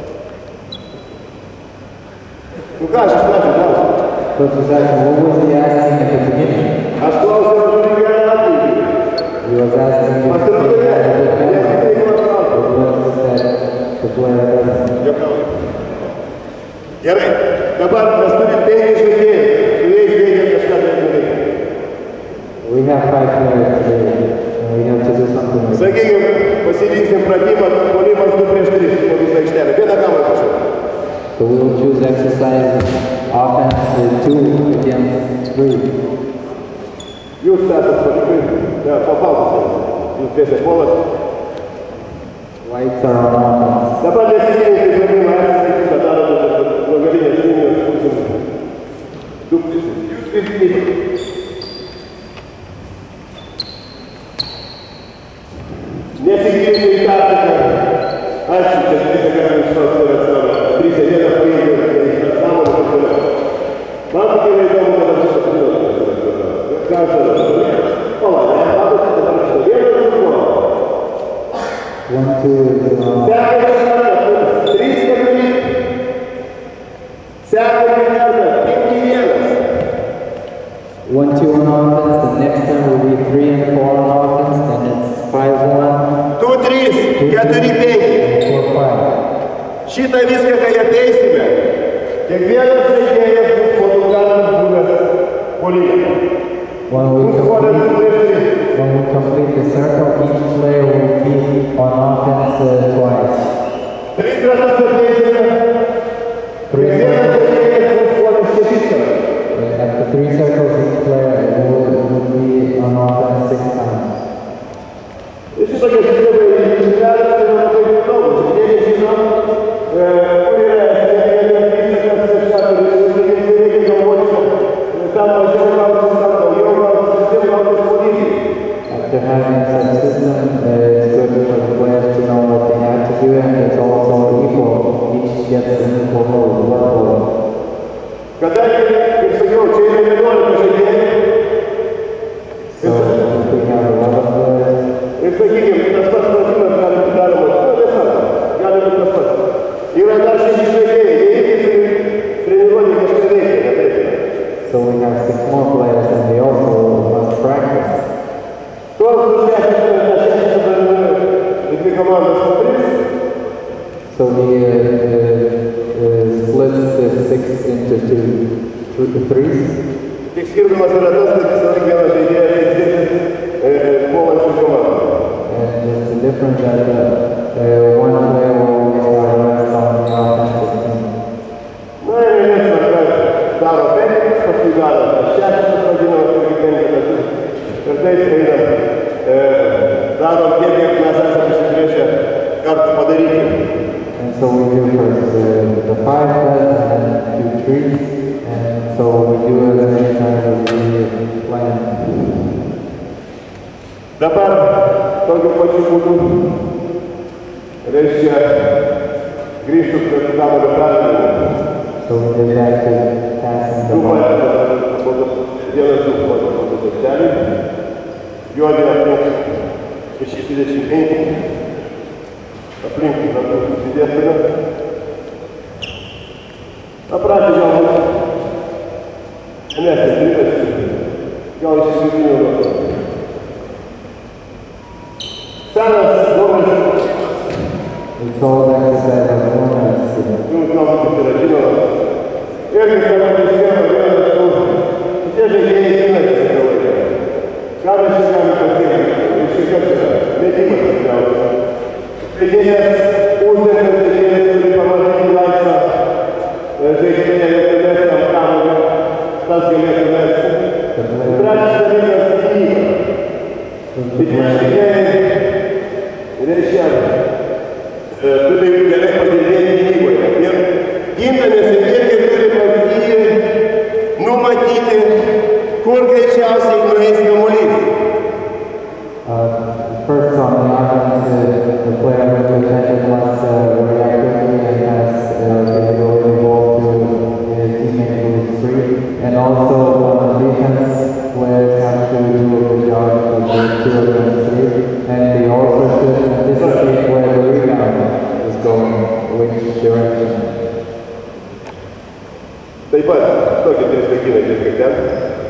B: Nu ką aš iš pradžių klausau?
A: Coach is asking, what was he asking at the beginning?
B: Aš klausau, ar turi gerą atmintį.
A: He was asking if the player had a good memory. What was that the player doesn't?
B: Gerai, dabar mes turime 5 žaidėjus, su jais reikia kažką daryti.
A: We have 5 players today, and we have to do something with it.
B: Sakykime, pasirinksim pratimą, puolimas 2 prieš 3 po visą aikštelę. Vieną kamuolį prašau.
A: So we will choose exercise offense 2 against 3.
B: Jūs esat pabaltas, jūs dviese puolat.
A: Whites are on offense.
B: Dabar nesigilinkite į žaidimą, esate ką darote nuo galinės linijos pusėmis. Du priešus. Jūs priešinybė. Nesigilinkite į taktiką. Aišku, kad visą kartą iš to atsirado. 3-1 paėmė iš nesąmonę ir toliau. Man tokia neįdomu, kad aš šitą turiu. Ką aš darau? Palauk, matote, dabar šitą vieną ir nuo.
A: 1-2 is on. One, two on offense. The next time will be 3 and 4 on offense. Then it's 5-1.
B: 2-3, 4-5.
A: 4-5.
B: Šitą viską, ką jie teisime, kiekvienas žaidėjas bus fotografinis buvęs puolime.
A: When we complete the circle, each player will be on offense twice.
B: 3 kartus teisime, kiekvienas žaidėjas bus fotografinis.
A: After 3 circles, each player will be on offense 6 times.
B: Ir šitokia sistema yra labai įdomu. Žaidėjai žino, kur yra įsakas šato ir reikia galvoti, tam mažiau gausis, tam daugiau gausis, visiems gausis policijai.
A: After having such a system, it's good for the players to know what they have to do, and it's also equal. Each gets an equal workload.
B: Kadangi, kaip sakiau, čia yra 11 žaidėjai.
A: So if we have 11 players.
B: Ir sakykime, tas pats pratimas gali būti daromas. Tiesiog, gali būti tas pats. Yra dar 6 žaidėjai, jie irgi turi treniruoti kažką reikia, ne taip.
A: So we have 6 more players, and they also must practice.
B: Tuos užsiekime, tas 6 dalyvauja 2 komandas po 3.
A: So he splits the 6 into 2 3s.
B: Tik skirtumas yra tas, kad visą laiką vienas žaidėjas įsirtis puolančių komandų.
A: And there's a difference that one player will always have rest on the offensive team.
B: Na ir nesvarbu, daro 5, paskui daro 6 vadinamas irgi 5. Ir taip eina, darom tiek, kiek mes esame išsipriešę kartu padaryti.
A: And so we do first the 5 and then 2 3s, and so we do it as many times as we plan.
B: Dabar tokiu pačiu būdu, reiškia, grįžtų prie kamuolio perdavimo.
A: So we did that to passing the ball.
B: Vienas du būtų krepšelį, juodi aplink 6:25, aplink susidėsime. Apratė galbūt, nesės 30, gal iš vidinių metų. Senas nuomonės.
A: It's all exercise of movements.
B: Jums galbūt yra žinomas. Irgi pamatys vieną vieną su tie žaidėjai ginasi visą laiką. Ką mes čia galime pasiekti? Ir šikas yra metimas tikriausiai. Žaidėjas uždengia, žaidėjas turi pamatyti laisvą žaidėją mesti ant kamuolio. Tas galėtų mesti. Trečias dalykas gynyba. Tai tie žaidėjai reiškia, turi gerai padirbėti gynyboje. Ir gindamiesi irgi turi bandyti numatyti, kur greičiausiai nueis kamuolys.
A: First on the offense, the player represented must react quickly and has the ability to ball to his teammate who is free. And also on the defense, players have to do a good job of being 2 against 3. And they also should anticipate where the rebound is going, which direction.
B: Taip pat, tokie 3 vaikinai, taip kaip ten.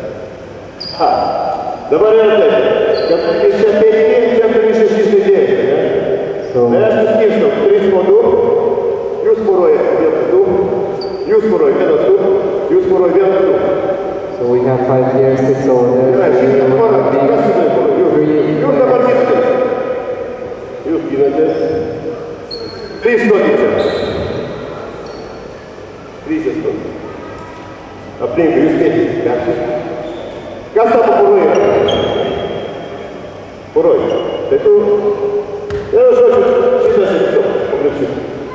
B: Dabar yra taip, kad čia 5, čia turi 6 žaidėjai, ne? Mes suskirstom 3 po 2, jūs poruojate 1-2, jūs poruojate 1-2, jūs poruojate 1-2.
A: So we have 5 here, 6 over there.
B: Jūs dabar ginatės. Jūs ginatės. 3 stotyčias. 3 stotyčias. Aplinkui jūs mėtysis krepšį. Kas tavo purui yra? Purui. Tai tu, žodžiu, šitas tiesiog paprašyk.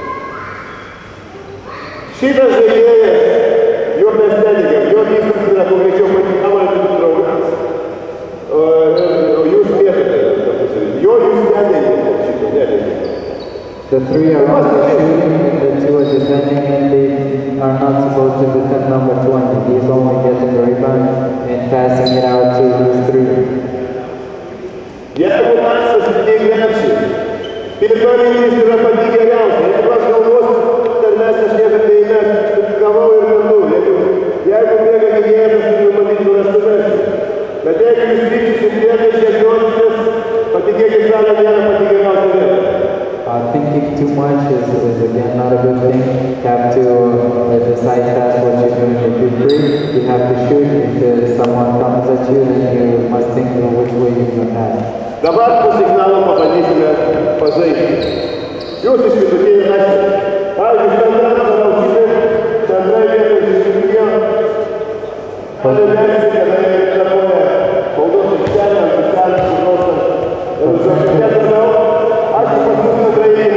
B: Šitas žaidėjas, jo mes netikėm, jo vykstas yra konkrečiau patikama, tai tu draugas. O jūs mėgate, jo jūs netikėm, šito netikėm.
A: The three are also shooting and the two are defending, and they are not supposed to defend number 20. He is only getting the rebound and passing it out to his three.
B: Jeigu Maksas pridėjo krepšį, pirma mintis yra pati geriausia. Jeigu aš galvosiu, kad mes aš niekada neįmesiu, gavau ir kartu. Jeigu bėga gynėjas, aš turiu matyti, kur aš sumesiu. Bet jeigu jūs vyksit ir vietą išėgiositės, patikėkit savo nėra pati geriausia vieta.
A: Thinking too much is again not a good thing. You have to decide fast what you're doing. If you're free, you have to shoot. If someone comes at you, then you must think of which way you're going to pass.
B: Dabar po signalo pabandysime pažaisti. Jūs iš vidutinių rašyti. Pavyzdžiui, standartą laužyti, bendrai vietoj išsitikėjo. Padėlėsi, kada jie telefonė baudos aikštelę, aikštelę, sužaustą. Ir žodžiu, aš pasakau, kad jie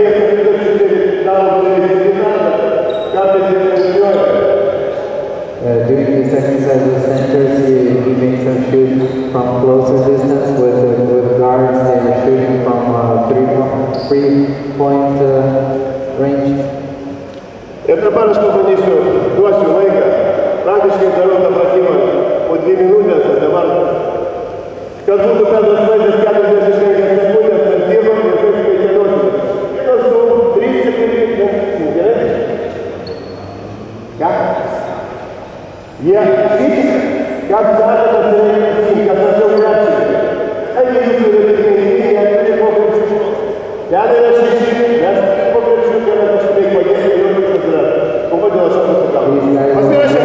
A: doing this exercise with centers, he makes them shoot from closer distance with guards. They are shooting from three-point range.
B: Ir dabar aš pabandysiu, duosiu laiką. Praktiškai darau tą pratimą po 2 minutės, ir dabar, kad būtų bendras laikas 45 sekundės, mes dirbam ir kaip keliuosimės. 1, 2, 3, 4, gerai? Ką? Jie šyšia, kas sąlygas reikia pasiimti, kas tačiau krepšį. Taigi jūs turite kaimynį, jie turi po krepšių. Ten yra 6, mes po krepšių, kai yra kažkaip padėti, ir viskas yra. Kodėl aš apsikalbu? Pasirašė,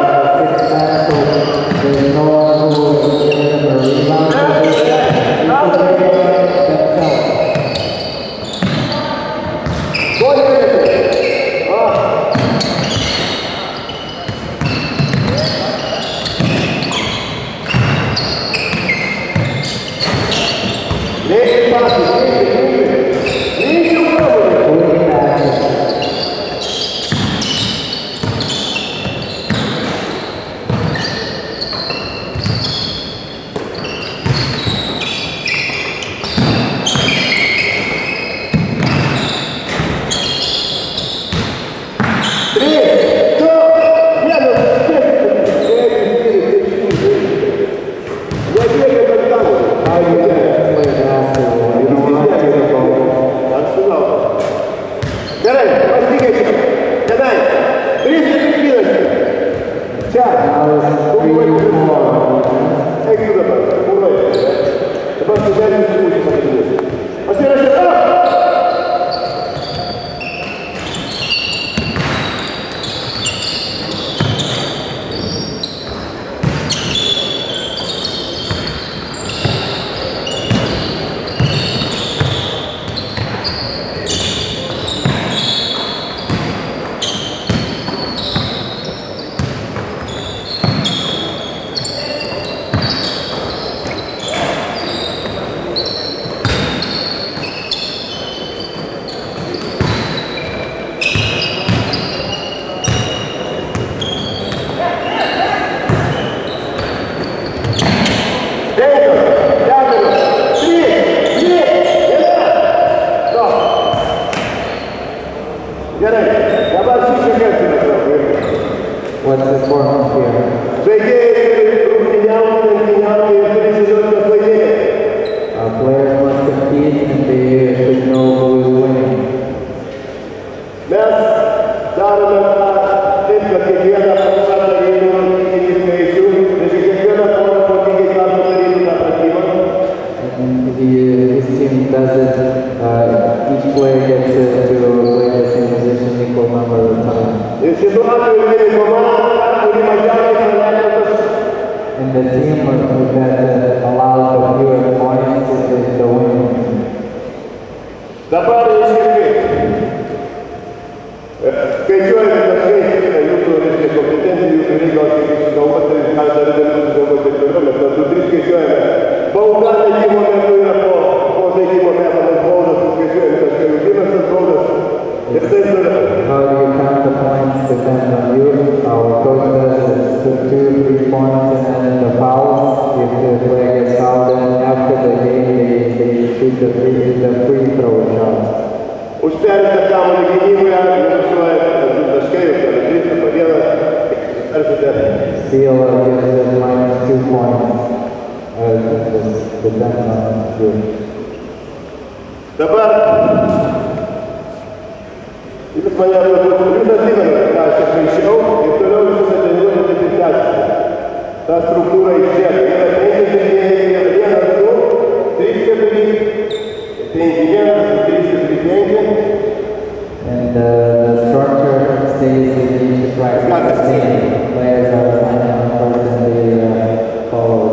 A: What's the format here? Players must compete and they should know who is winning. His team does it, each player gets to play the same position equal number of times. And the team that still gives us -2 points. Depends on you.
B: Dabar jūs mane atsimenate, ką aš apaišiau ir toliau visose treniruotėse taip tęsite. Ta struktūra išlieka. Yra 5 žaidėjai, 1, 2, 3, 4, 5, 1, 3, 4, 5.
A: And the structure stays in each practice. The same. Players are assigned on first and they follow.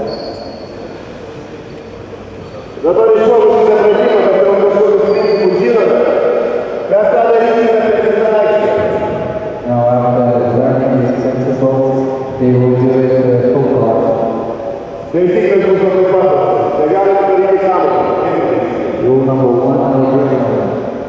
B: Dabar išmokus šitą pratimą, kad jau kažkokius principus žinome, mes tą darysime per visą aikštę.
A: Now after learning these principles, they will do it full court.
B: Taisyklės bus labai paprastos. Negalime daryti kamuolį.
A: Rule number 1, no dribbling.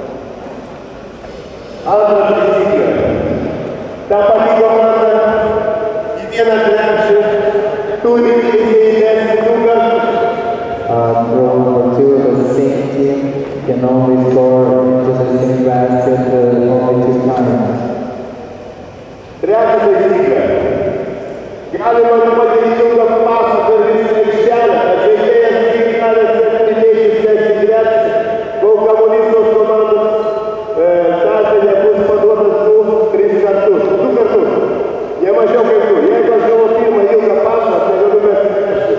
B: Antra taisyklė. Ta pati komanda į vieną krepšį turi teisę įmesti 2 kartus.
A: Rule number 2, the same team can only score into the same basket only 2 times.
B: Trečia taisyklė. Galima padaryti ilgą pasą per visą aikštelę, kad žaidėjas gali septynėtis mesti krepšį, kol kamuolys tos komandos tarpe nebus paduotas 2-3 kartus. 2 kartus. Ne mažiau kaip 2. Jeigu aš gavau pirmą ilgą pasą, aš negaliu mesti krepšį.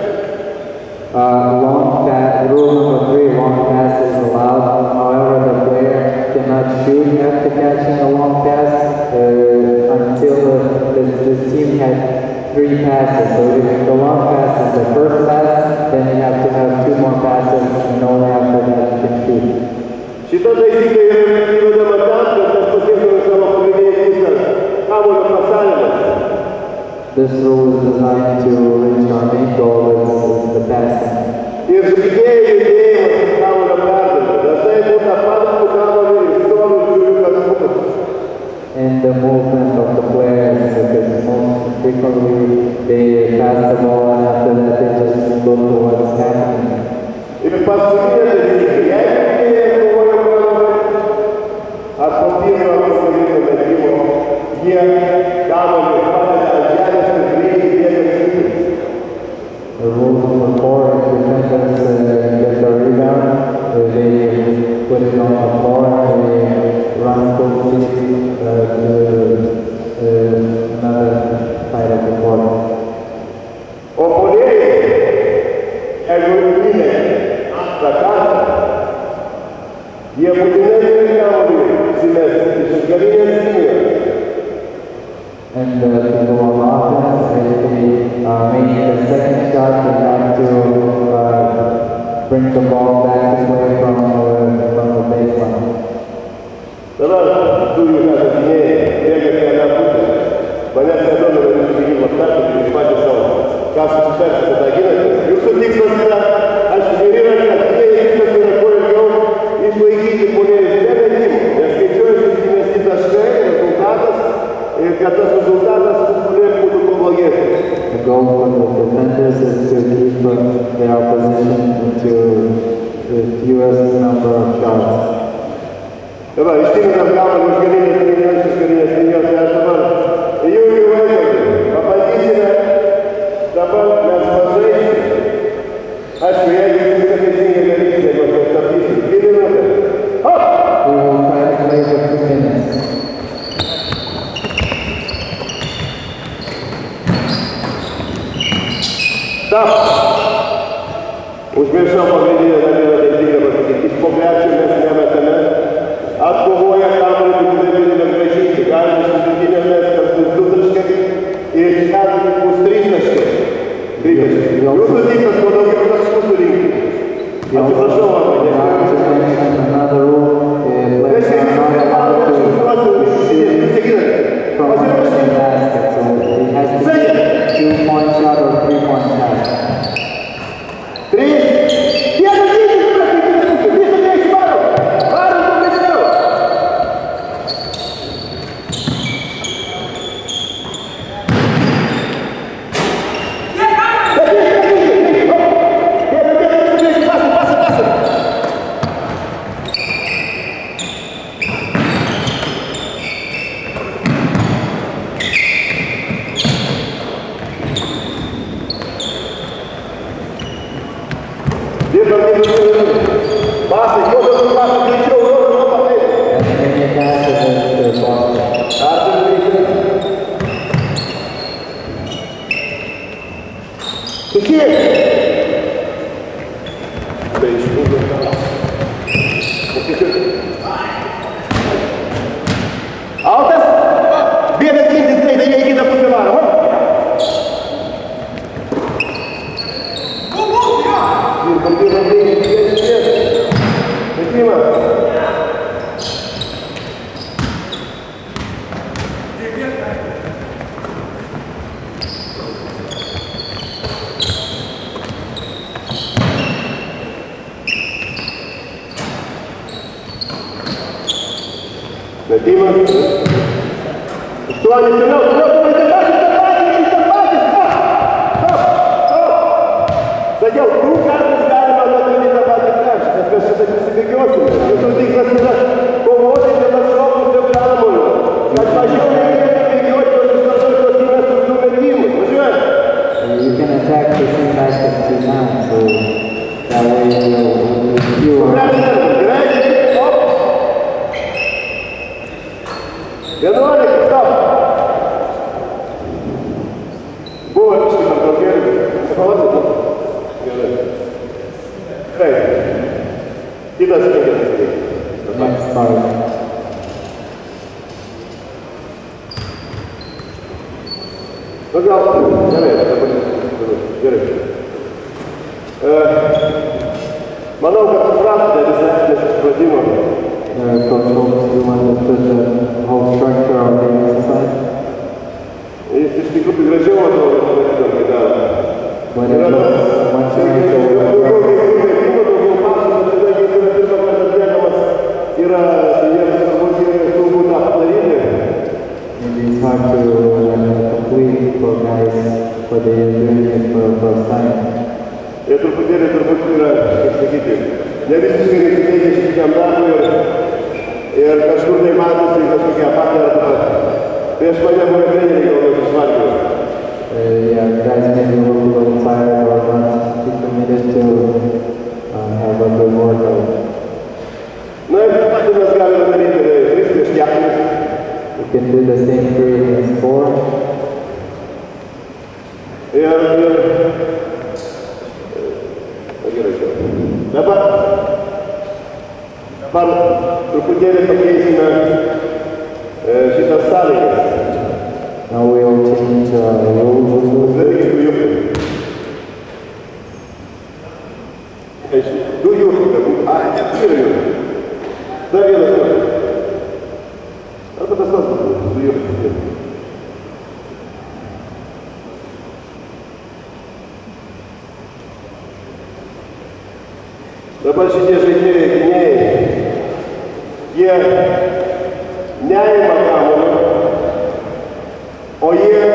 A: Rule number 3, long pass is allowed. However, the player cannot shoot after catching a long pass until this team has 3 passes. So if the long pass is the first pass, then you have to have 2 more passes, and only after that you can shoot.
B: Šita taisyklė yra įvedama tam, kad mes pasiektume savo pagrindinį tikslą – kamuolio pasavimas.
A: This rule is designed to reach our main goal, is the passing.
B: Ir žaidėjų judėjimas kamuolio perdavimo dažnai būna padėtų kamuolį ir stovi žiūrių kartus.
A: And the movement of the players, because most frequently they pass the ball and after that they just look to what's happening.
B: Ir paskutinė taisyklė, jeigu judėjai kovoja kamuolį, ar po pirmo ar po kito metimo, jie kamuolį padeda ant žemės ir greitai bėga šūkis.
A: The rules number 4, if defenders get the rebound, they put it on the floor and they run quickly to another side of the court.
B: O puolėjai, jeigu įmė antrą kartą, jie būtinai turi kamuolį įsimesti iš atgalinės linijos.
A: And the people on offense, if they make the second shot, they have to bring the ball back away from the baseline.
B: Dabar du jūs esate gynėjai, bėga kelią pusę. Manęs nedomina jūsų gynybos taktika, jūs patys savo. Ką susitarsite, tą ginatės. Jūsų tikslas yra, aš ir yra, kad gynėjai tikslas yra kuo ilgiau išlaikyti puolėjus be metimų. Nes skaičiuojasi įmesti taškai, rezultatas ir kad tas rezultatas puolėjai būtų kuo blogesnis.
A: The goal for the defenders is to keep their opposition into the fewest number of shots.
B: Dabar išsiminam kamuolį iš galinės linijos, iš galinės linijos, ir aš dabar įjungiu laikrodį. Pabandysime, dabar mes pažaisime. Aišku, jeigu jūs viską teisingai darysite, jeigu aš nestabdysiu. 2 minutės. Hop!
A: We will try to play for 2 minutes.
B: Stop! Užmiršau pagrindinę dalyvę taisyklę pasakyti. Iš po krepšio mes nemetame. Atkovoja kamuolį, kurį turime grąžinti. Galime iš vidutinio mesti, kas bus 2 taškai ir iš karto bus 3 taškai. 3 taškai. Jūsų tikslas kuo daugiau taškų surinkti. Atsiprašau, arba
A: Another rule is players are not allowed to shoot from the basket, so it has to be 2-point shot or 3-point shot.
B: 3.
A: many passes against Boston.
B: Altas, bėga gintis, tai jie į kitą pusę varo. Metimas. Aštuoni, toliau, sakiau, du kartus galima nuotolį tą patį krepšį, nes mes šitą prisibėgiosime. Jūsų tikslas yra kovoti dėl atšokos dėl kamuolio. Kad mažiau bėgioti tos įmestus du metimus. Važiuojame.
A: You can attack the same basket 2 times, so that way you
B: Stop. 11, stop. Buvo iškai pertraukėlį. Nepavadinti. Gerai. Taip. Kitas penketas.
A: next part.
B: Nu gal, gerai, dabar gerai. Manau, kad supratote visą pratimą.
A: Coach hopes you understood the whole structure of the exercise.
B: Jis iš tikrųjų gražiau atrodo su metu, kai daro.
A: But it looks much nicer with the
B: daugiau pasų, bet tada jis yra pirmą kartą atliekamas, yra jiems turbūt sunku tą padaryti.
A: Maybe it's hard to complete for guys for the doing it for the first time.
B: Jie truputėlį turbūt yra, kaip sakyti, ne visiškai nesiteikia šitikiam darbui ir kažkur tai matosi kažkokia pakerta. Prieš mane buvo treneriai gal jos išvalgius.
A: Yeah, guys maybe a little tired or not too committed to have a good workout.
B: Na ir taip pat mes galime daryti 3 prieš 4.
A: You can do the same 3 against 4.
B: Dabar truputėlį pakeisime šitas sąlygas.
A: Now we'll change rules.
B: Darykit du jūrų. Du jūrų galbūt. Net yra jūrų. Dar vienas jūrų. Arba tas pats būtų. Du jūrų. Dabar šitie žaidėjai gynėjai, jie neima kamuolio, o jie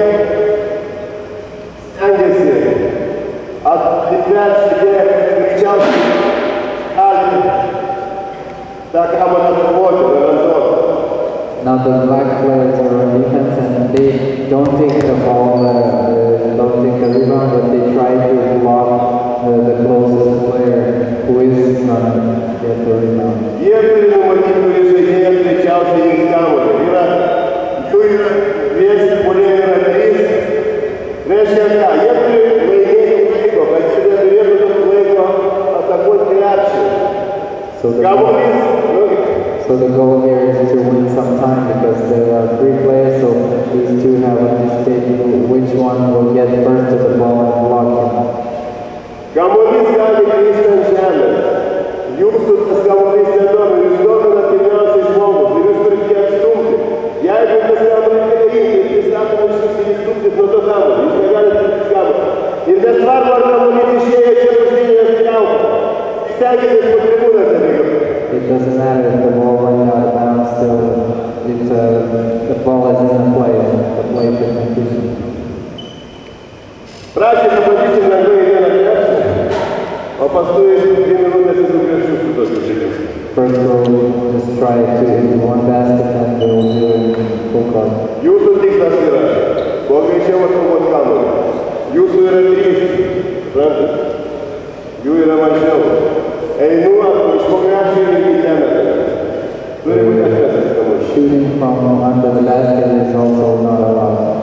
B: stengiasi atitverti, jie greičiausiai gali tą kamuolį atkovoti nuo lentos.
A: Now the black players are on defense and they don't take the ball, don't take the rebound, but they try to block the closest player who is gonna get the rebound.
B: Jie turi numatyti, kuris žaidėjas greičiausiai jums kamuolį. Jų yra dviesi, kurie yra 3. Reiškia ką, jie turi laimėti laiko, kad jie neturėtų daug laiko atakuoti krepšį. Kamuolys.
A: So the goal here is to win some time because there are 3 players, so these 2 have a mistake which one will get first to the ball and block him.
B: Kamuolys gali kristi ant žemės. Jūsų tas kamuolys nedomina, jūs domina pirmiausiai žmogus ir jūs turite jį atstumti. Jeigu tas kamuolys nereikia, jūs sakome iš jūsų įstumtis nuo to kamuolį, jūs negalite turėti kamuolį. Ir nesvarbu, ar kamuolys išėję čia už linijos trauką. Stengiatės po tribūnas nebėgti.
A: It doesn't matter if the ball went out of bounds, still the ball is in the play should continue.
B: Pradžiai pabandysim lengvai vieną krepšį, o paskui 2 minutės į 2 krepšius su tokiu žaidimu.
A: First we'll just try to hit 1 basket and we'll do it full court.
B: Jūsų tikslas yra, kuo greičiau atkovoti kamuolį. Jūsų yra 3, suprantate? Jų yra mažiau. Einu, iš po krepšio ir
A: Shooting from under the basket is also not allowed.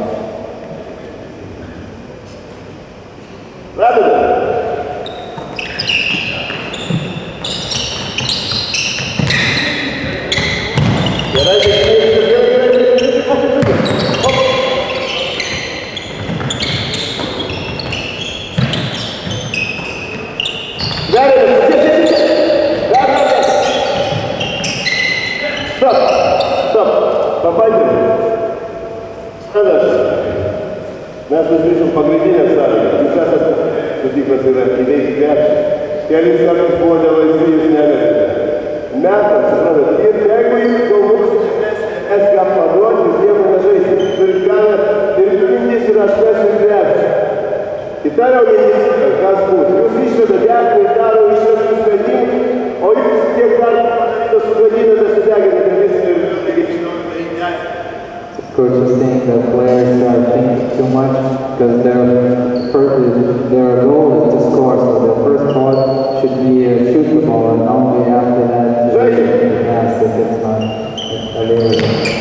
B: Mes užrišom pagrindinę sąlygą. Jūs esate sutikęs yra įveikti krepšį. Kelis kartus buvote laisvi, jūs nevertite. Metams, suprantat, ir jeigu jūs galbūt es ką paduoti, jūs nieko nežaisite. Turit galę ir mintis ir aš mesiu krepšį. Kita jau mintis, kas bus. Jūs išvedat jakų, daro išvedų sprendimų, o jūs tiek dar sugadinate, sudeginate viską ir
A: Coach is saying that players are thinking too much because their goal is to score, so their first thought should be shoot the ball, and only after that to pass if it's not available.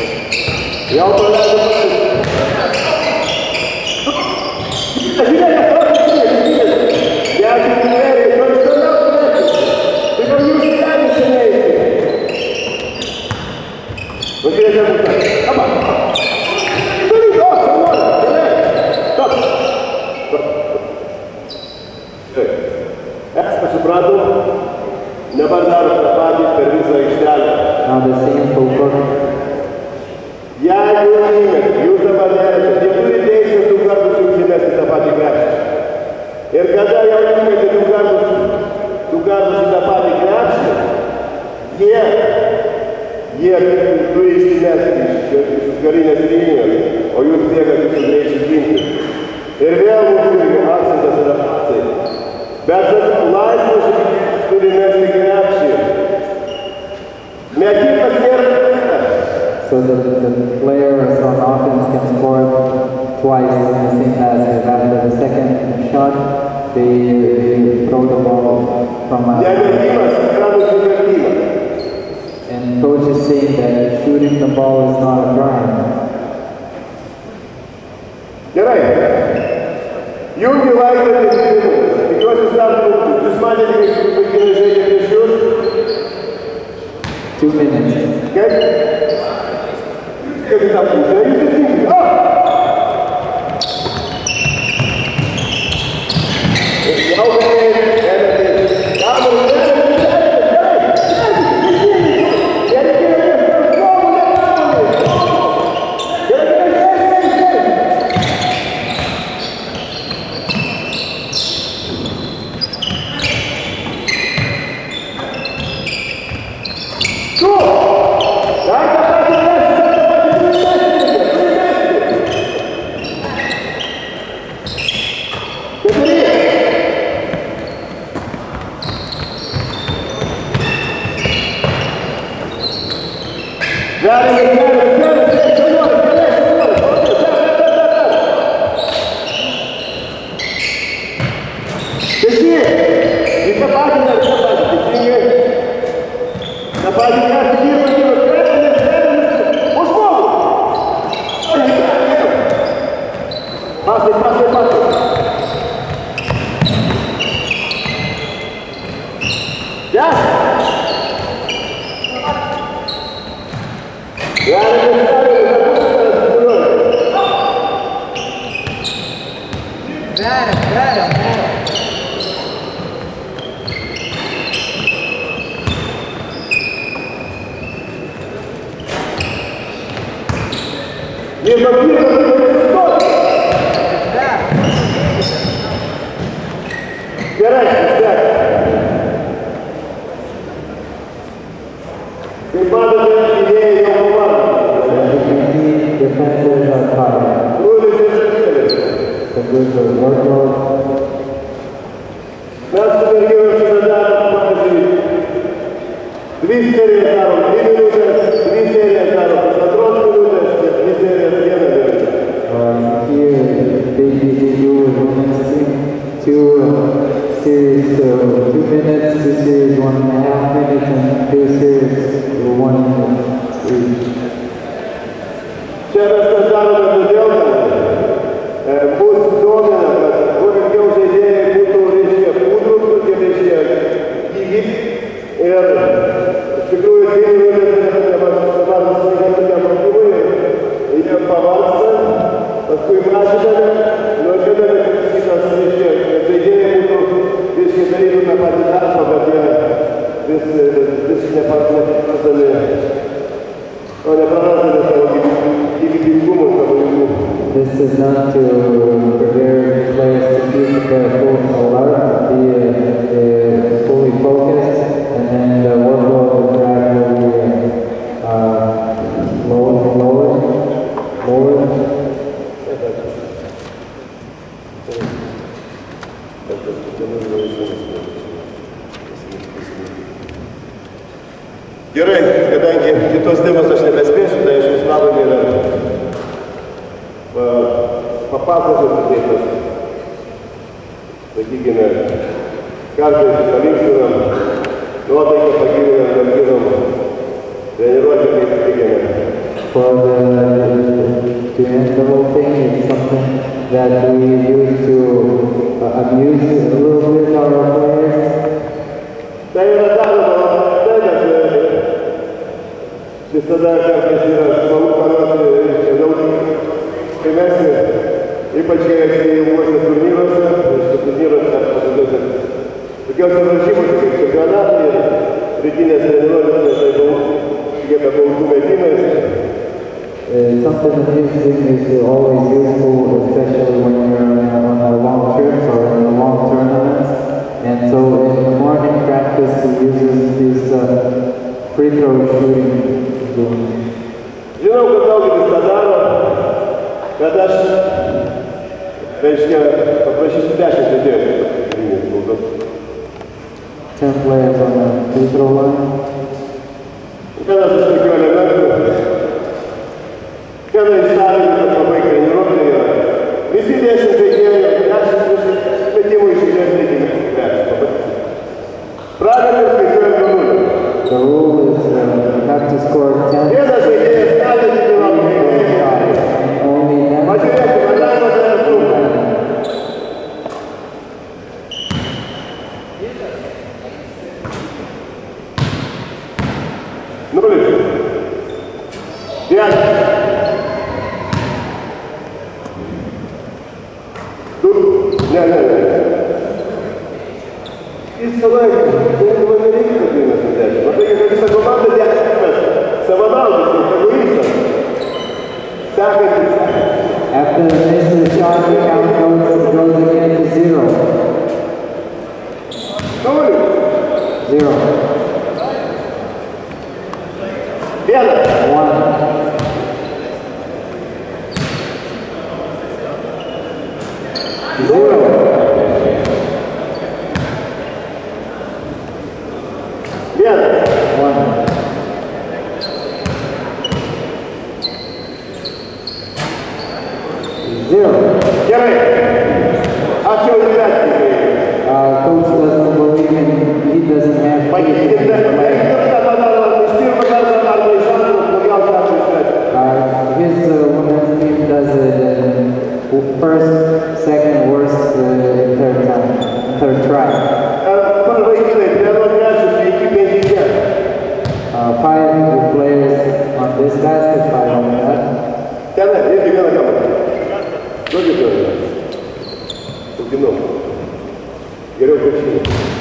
A: Now the same for
B: Jeigu laimėt, jūs dabar nereikia, neturi teisės 2 kartus jums įmesti tą patį krepšį. Ir kada jau laimėte 2 kartus į tą patį krepšį, jie turi išsimesti iš galinės linijos, o jūs bėgate su greičiu ginti. Ir vėl mūsų akcentas yra patsai. Bet laisvas žaidėjas turi mesti krepšį. Metimas nėra.
A: So the players on offense can score twice in the same basket. After the second shot, they throw the ball from a... And coach is saying that shooting the ball is not a crime.
B: Gerai. Jungi laiką nežaidimus. Tikiuosi startų. Jūs matėte, kaip vaikinai žaidė prieš jūs?
A: 2 minutes.
B: Kaip? Kaip į tą pusę? Jūs atsinkite. Jau galėjai.
A: Two series, 2 minutes, 2 series, 1.5 minutes, and 2 series.
B: Gerai, kadangi kitos temos aš nebespėsiu, tai aš jūs labami yra papasakoti taip, sakykime, kartais palinkstinam, nuotaiką pagyvinam, apginam, treniruotę kaip sakykime.
A: To end the whole thing, it's something that we use to amuse a little bit our players.
B: Tai yra daroma tai, kad visada kartais yra smagu paruošti kai mes, ypač kai ilguose turnyruose, tokiuose varžybose kaip čempionatai ir rytinės treniruotės, tai lieka baudų metimais.
A: Something amusing is always useful, especially when you're on a long trips or in a long tournaments. And so in the morning practice he uses these free throw shooting games.
B: Žinau, kad daugelis tą daro, kad aš, reiškia, paprašysiu 10 žaidėjų.
A: 10 players on the free throw line.
B: Vienas iš tokių elementų, vienas iš sąlygų, kad labai treniruotė yra. Visi 10 žaidėjų, 10 metimų iš eilės reikia krepšį. Pradedam ir skaičiuojam nuo 0.
A: The rule is you have to score 10.
B: Vienas žaidėjas gali atiduoti
A: Only then.
B: Pažiūrėkime, galima dar sunku. Nulis. Vienas. Du. Ne. Visą laiką. Jeigu man nereikia, kad vienas ant 10. Matai, kad visą komandą 10 mes. Savanaudis, egoistas. Sekantis.
A: After missing the shot, the count goes again to 0.
B: Nulis.
A: 0.
B: Vienas.
A: 1. 0.
B: Vienas.
A: 1. 0.
B: Gerai. Aš jau įvertinau.
A: Coach doesn't believe in, he doesn't have faith in his players. His women's team does it first, second, worst, third try. 5 players on this basket, 5 on that.
B: Geriau krepšinį.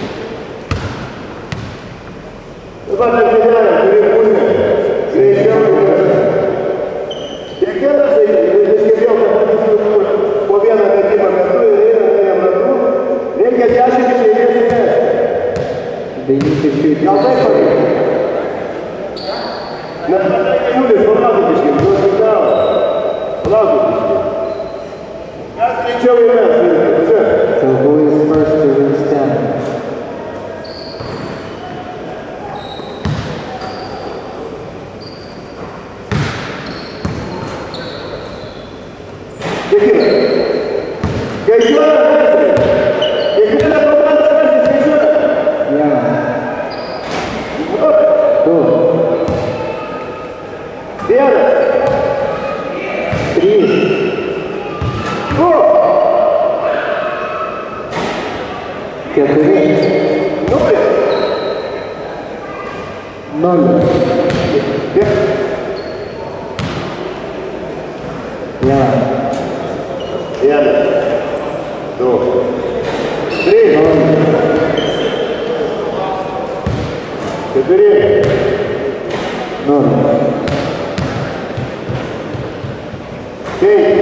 B: Dabar atidėjame, turi pusę. Greičiau, kiekvienas neskebėjau, kad matysiu po vieną metimą metu ir einam metu, reikia 10 iš eilės įmesti.
A: They need to shoot.
B: Gal taip pavyks? Na, nulis, palaukit iškim, duos signalą. Palaukit iškim. Mes greičiau įmesti.
A: So who is first to reach 10?
B: Kiekviena komanda skaičiuoja.
A: Yeah. 2.
B: 1.
A: 3.
B: 2.
A: 4. 0. 0. Yeah.
B: 1. 2. 3. 4.
A: 0.
B: 5.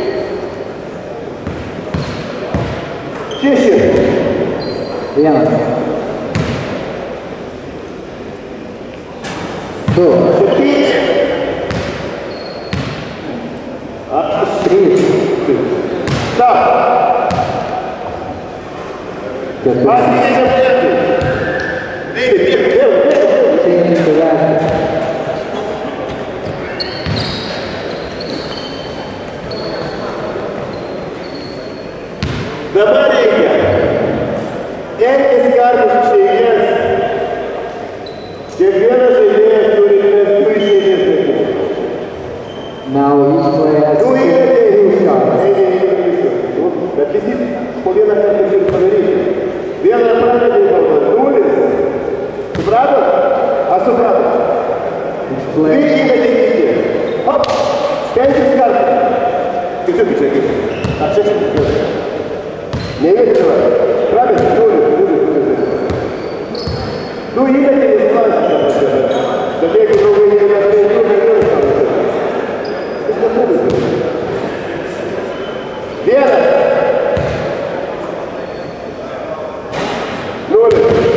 B: 6.
A: Yeah. 2. 3.
B: Stop. Dabar reikia 5 kartus iš eilės. Kiekvienas žaidėjas turi 2 iš eilės metimų.
A: Now each player has 2 shots.
B: Bet visi po vieną kartą turi padaryti. Vieną pradedį kalbą, 0. Supratot? Ar supratot? 2 įmetė iki. Hop! 5 kartus. Skaičiuok čia kaip. Ar čia skaičiuok? Neįmetė dabar. Pradedį 0. 2 įmetė įsiklausyt. Bet jeigu draugai neįmetė 5, tai 1. 1. 0.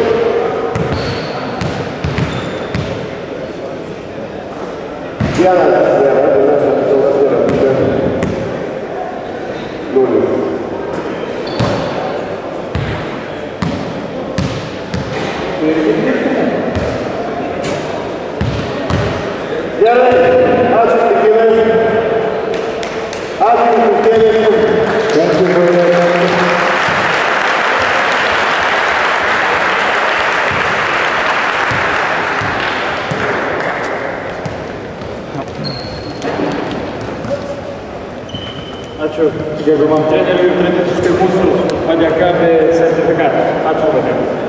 C: Ačiū gerbiamam treneriui ir tradiciškai mūsų padėka bei sertifikatą. Ačiū labai.